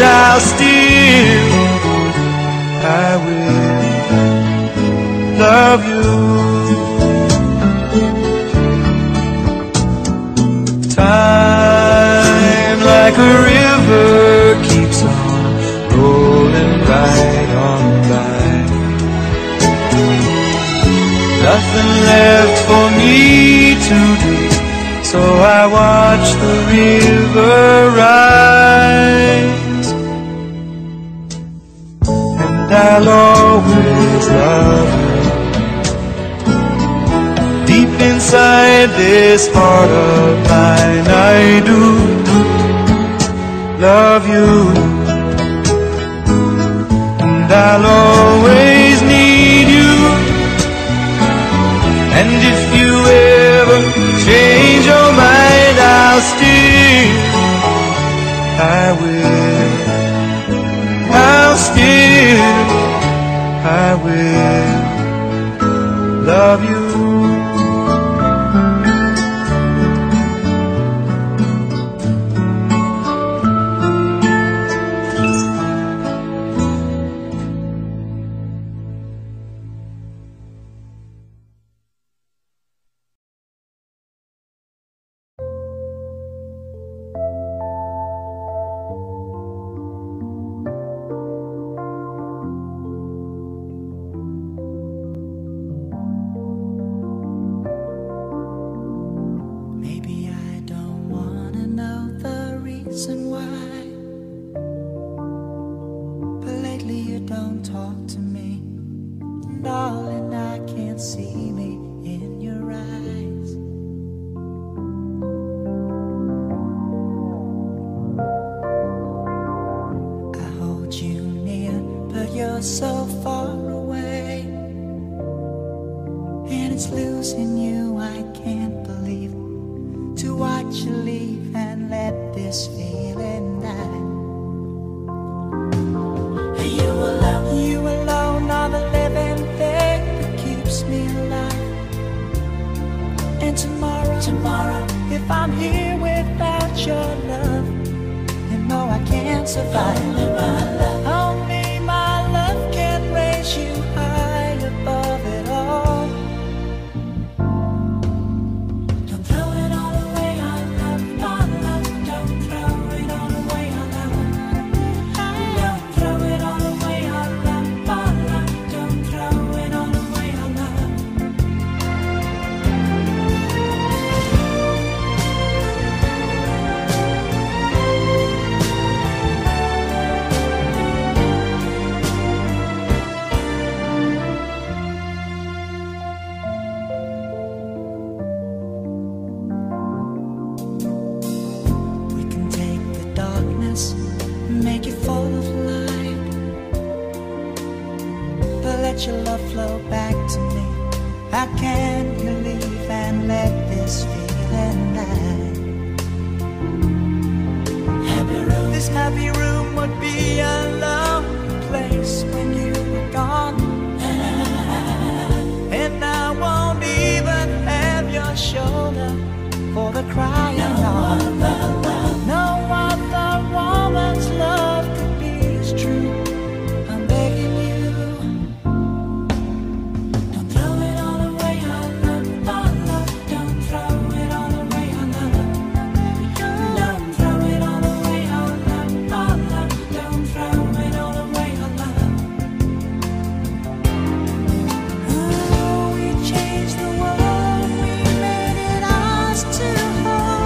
S2: I will love you. Time like a river keeps on rolling right on by. Nothing left for me to do, so I watch the river rise. And I'll always love you. Deep inside this heart of mine, I do love you. And I'll always need you. And if you ever change your mind, I'll still, I will, I'll still, I will love you.
S1: We changed the world, we made it ours to hold.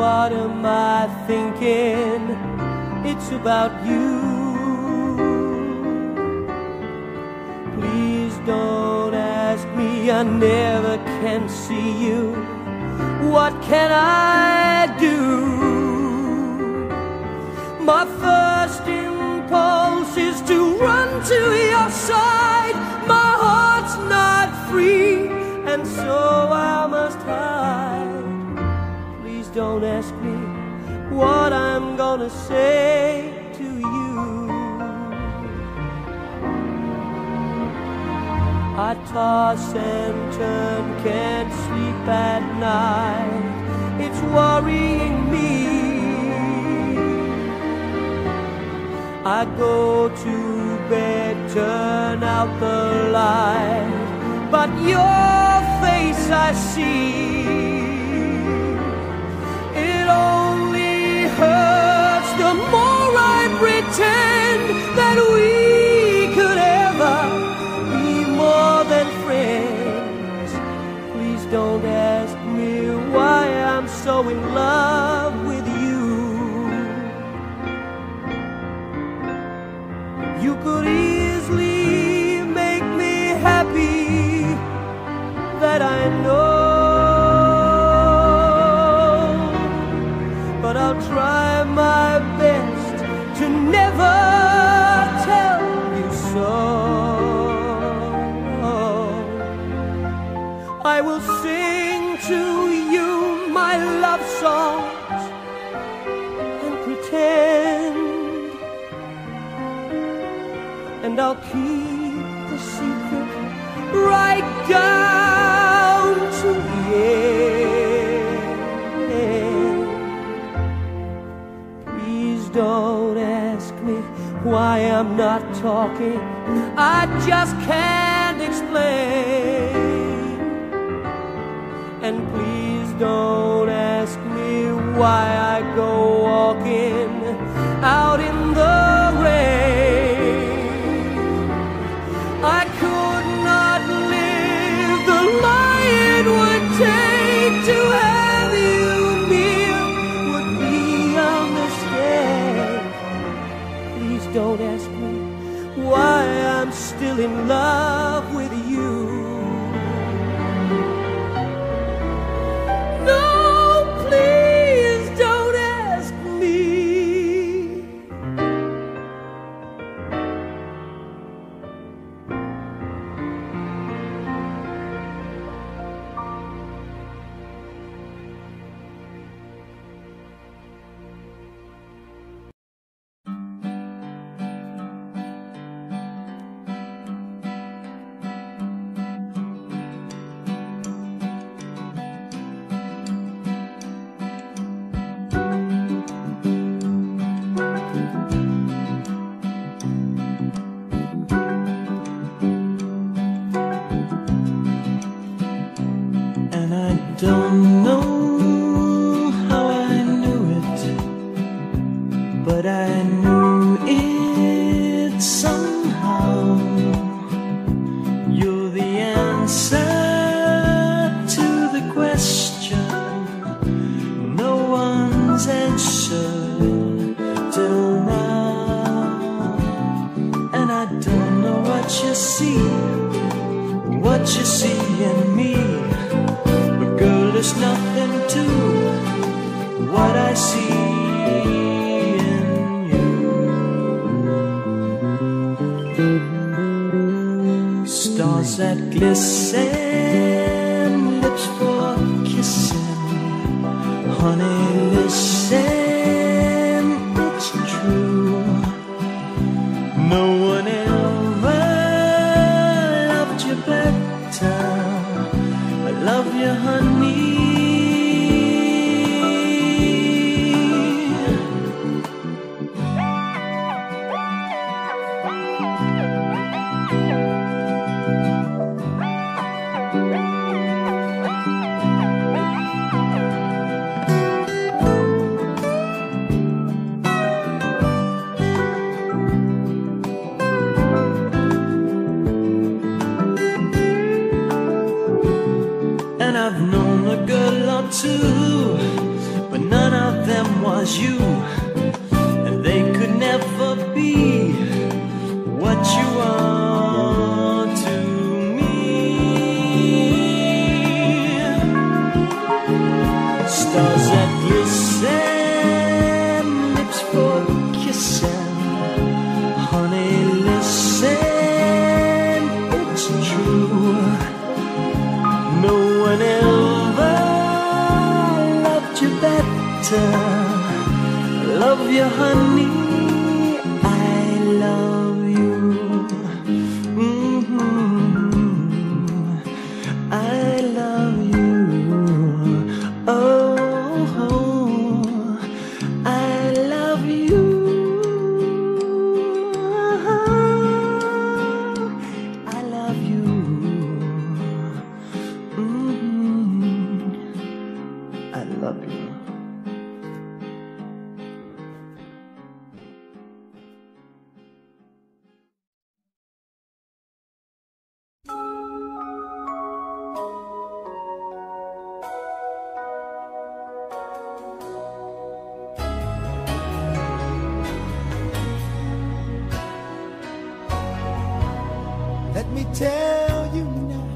S2: what am I thinking? It's about you. Please don't ask me, I never can see you. What can I do? My first impulse is to run to your side. My heart's not free, and so I must hide. Please don't ask me what I'm gonna say to you. I toss and turn, can't sleep at night. It's worrying me. I go to bed, turn out the light, but your face I see. It only hurts the more I pretend that we could ever be more than friends. Please don't ask me why I'm so in love with you. You could easily make me happy, that I know, but I'll try my best to never tell you so. I will sing to you my love songs and pretend, and I'll keep the secret right down to the end. Please don't ask me why I'm not talking, I just can't explain. And please don't ask me why I go walking out in the rain. I could not live the lie it would take to have you near, would be a mistake. Please don't ask me why I'm still in love with you. No, please don't ask me.
S1: And I don't know how I knew it, but I knew it somehow. You're the answer to the question no one's answered till now. And I don't know what you see in me, but girl, there's nothing to what I see in you. Stars that glisten, lips for kissing. Honey, listen, it's true. No one ever loved you better. I love you, honey. And I've known a girl or two, but none
S2: you, and they could never be what you are to me. Stars that glisten, lips for kissing. Honey, listen, it's true. No one ever loved you better. Love you, honey, I love you. I love you. Oh, I love you. I love you. I love you.
S1: Let me tell you now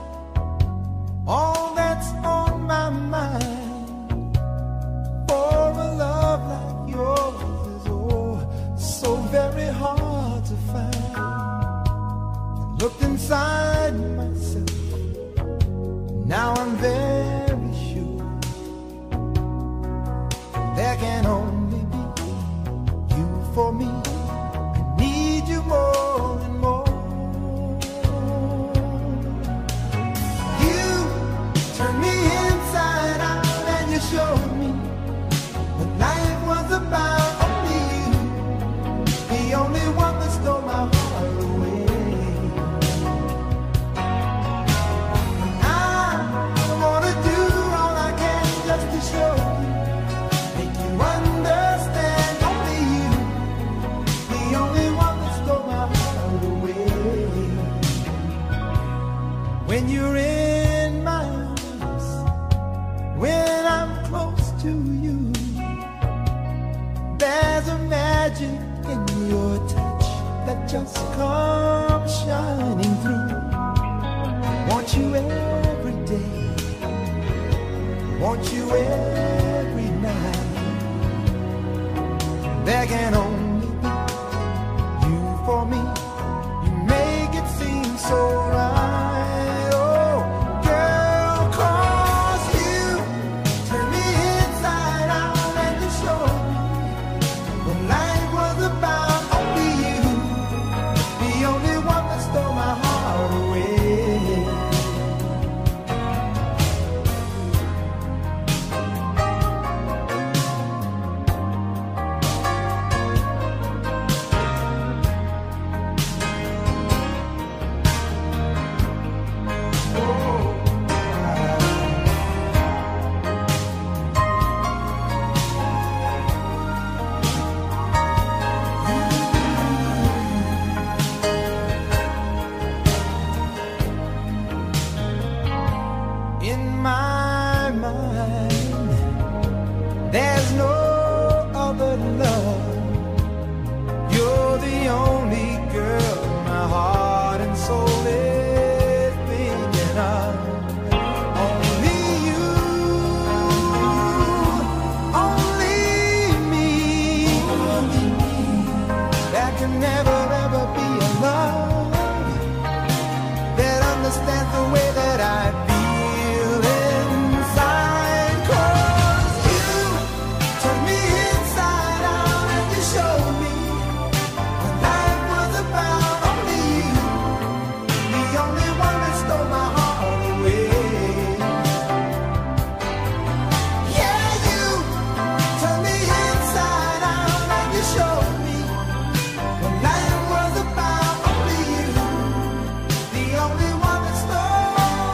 S1: all that's on my mind. For a love like yours is so very hard to find. Looked inside myself, now I'm very sure there can only be you for me. I need you more and more. Turn me inside out and you showed me what life was about. Only you, the only one that stole my heart away. I wanna do all I can just to show you, make you understand. Only you, the only one that stole my heart away. When you're in my arms, when I'm close to you, there's a magic in your touch that just comes shining through. Want you every day, want you every night. There can only be you for me. You make it seem so right. Oh, girl, 'cause you turn me inside out and you show me what life was about. Only you, the only one that stole my heart away. In my mind, there's no other love. You're the only girl my heart and soul is thinking of. Only you, only me. There can never ever be a love that understands the way that I feel inside. 'Cause you turn me inside out and you show me what life was about. Only you, the only one that stole my heart away. Yeah, you turn me inside out and you show me what life was about. Only you, the only one that stole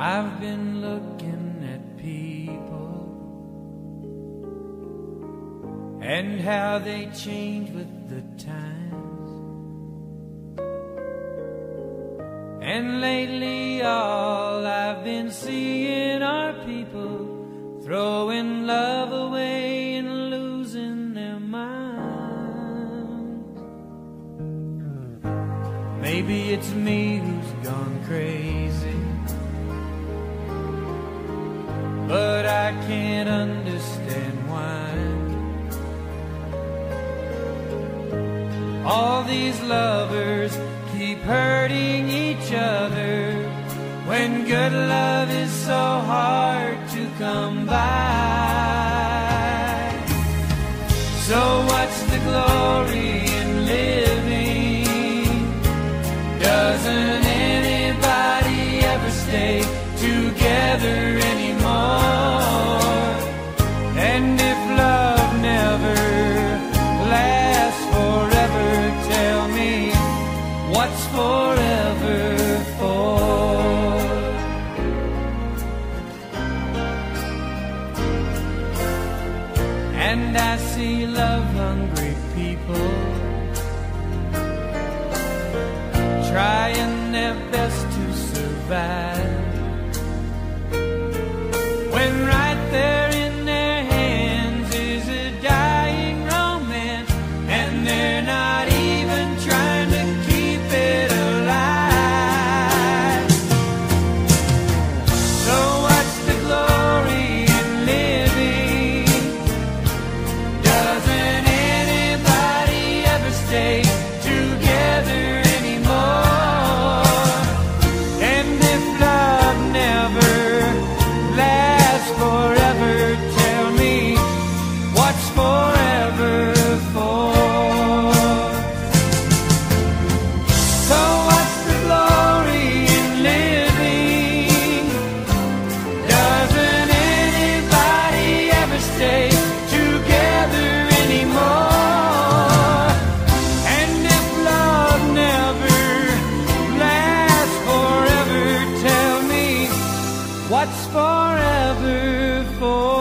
S1: I've been looking at people and how they change with the times. And lately all I've been seeing are people throwing love away and losing their minds. Maybe it's me who's gone crazy, but I can't understand why all these lovers keep hurting each other when good love is so hard to come by. So what's the glory in living? Doesn't anybody ever stay together anymore? And if love never lasts forever, tell me, what's forever for? And I see love-hungry people trying their best to survive, when right there in their hands is a dying romance, and they're not even trying to keep it alive. So what's the glory in living? Doesn't anybody ever stay together anymore? And if love never lasts forever, tell me, what's forever for? So what's the glory in living? Doesn't anybody ever stay together anymore? And if love never lasts forever, tell me, what's forever for?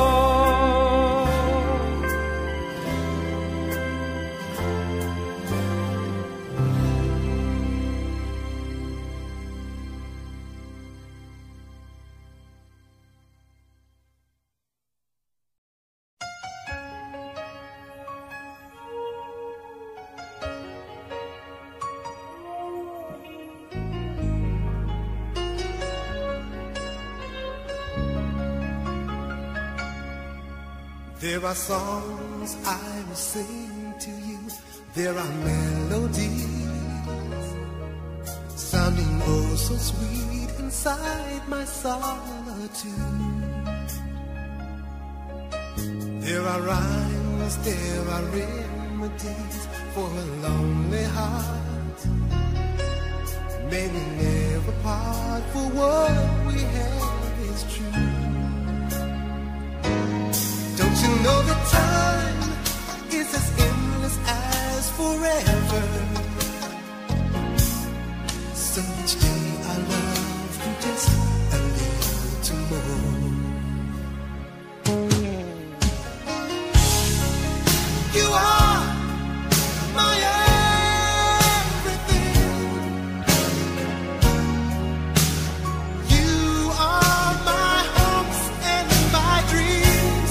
S2: There are songs I will sing to you. There are melodies sounding oh so sweet inside my solitude. There are rhymes, there are remedies for a lonely heart. May we never part, for what we have is true. Don't you know that time is as endless as forever? So each day I love you just a little more. You are my everything. You are my hopes and my dreams.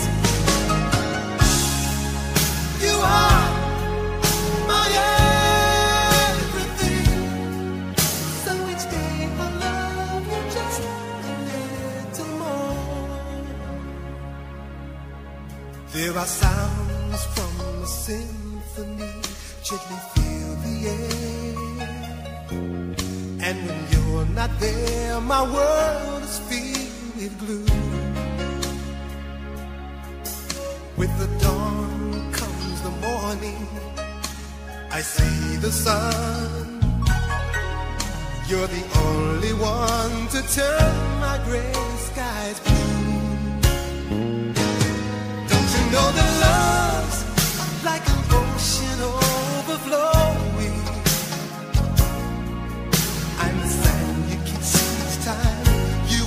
S2: You are my everything. So each day I love you just a little more. There are sounds from the symphony, gently fill the air. And when you're not there, my world is filled with gloom. With the dawn comes the morning, I see the sun. You're the only one to turn my gray skies blue. Don't you know that love's like an ocean overflowing? I'm the sand you can see each time you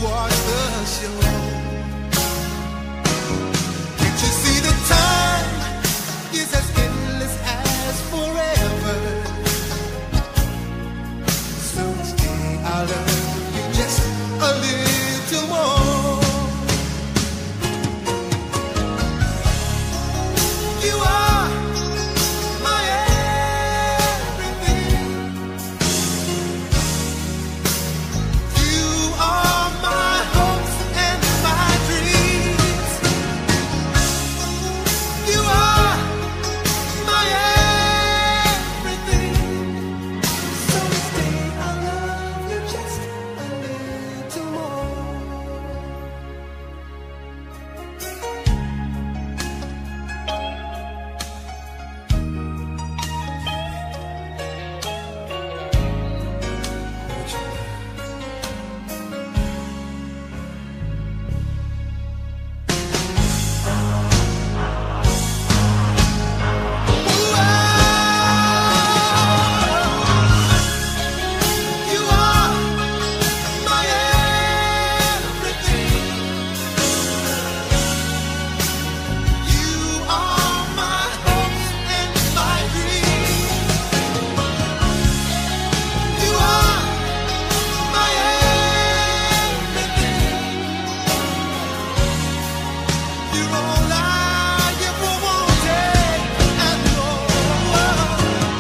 S1: You're all I ever wanted and more.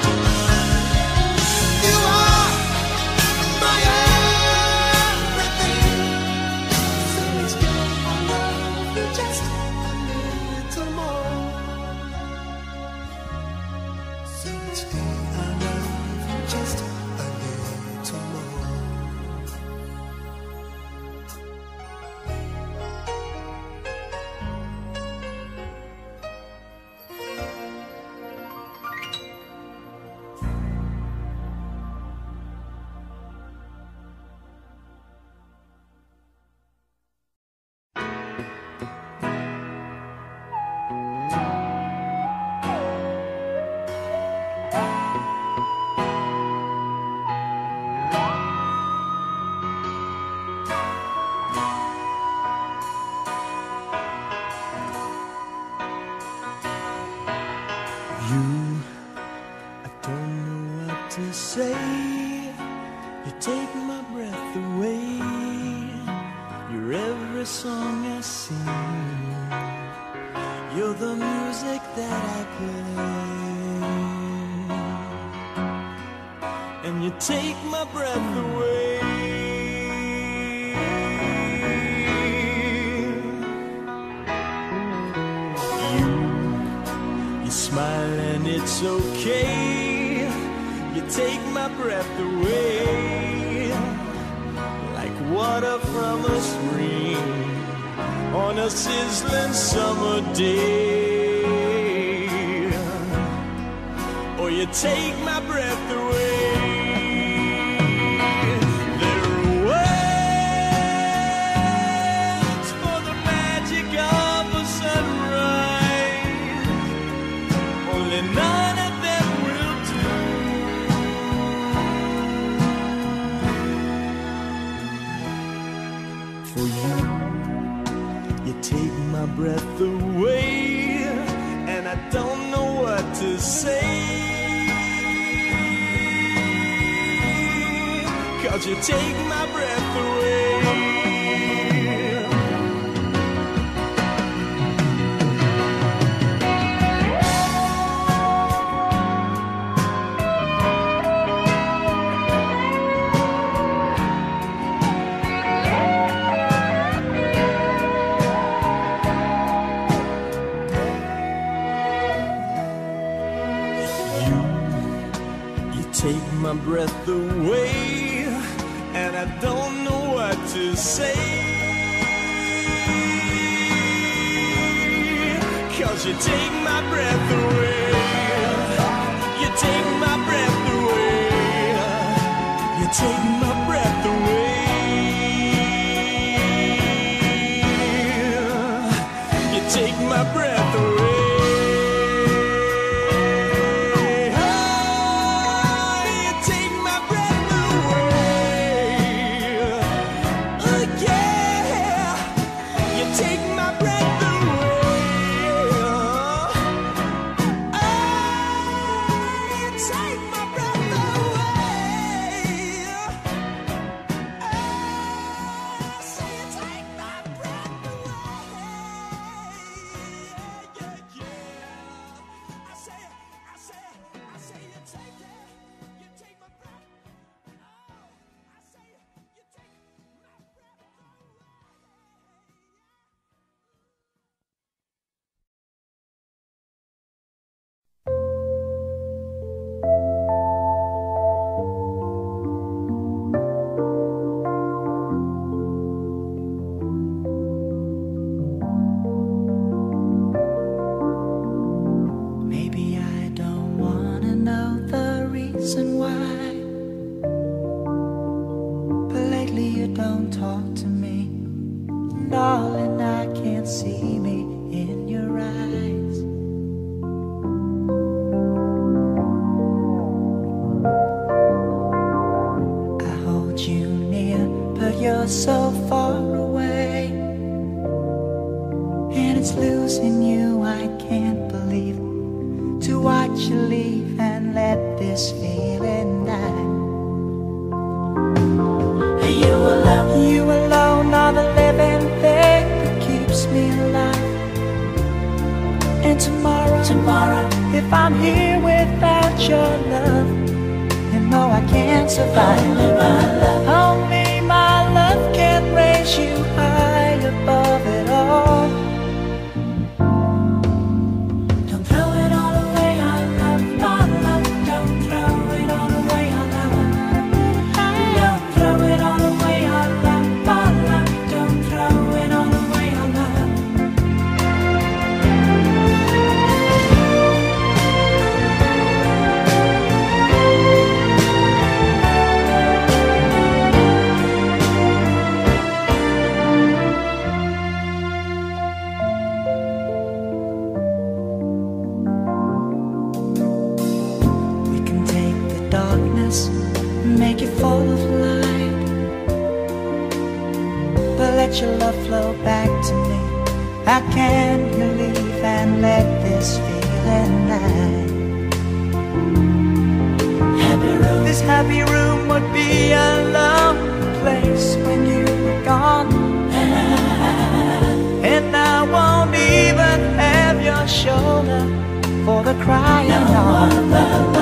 S1: You are my everything. So each day I love you just a little more. So each day I love you just a little more. I don't know what to say. You take my breath away. You're every song I sing. You're the music that I play. And you take my breath away. You smile and it's okay. You take my breath away, like water from a spring on a sizzling summer day. Or you take my breath away. There are words for the magic of a sunrise. Only none of them will do. For you take my breath away, and I don't know what to say. 'Cause you take my breath away. Take my breath away, and I don't know what to say. 'Cause you take my breath away. You take my breath away. You take my breath away. You take my breath away.
S4: You alone are the living thing that keeps me alive.
S1: tomorrow. If I'm here without your love, you know I can't survive. Only my love can raise you high above it all. Don't throw it all away, our love, our love. Don't throw it all away, our love. Don't throw it all away, our love, our love. Don't throw it all away, our love. Make it full of light, but let your love flow back to me. How can you leave and let this feeling die? This happy room would be a lonely place when you were gone, and I won't even have your shoulder for the crying on.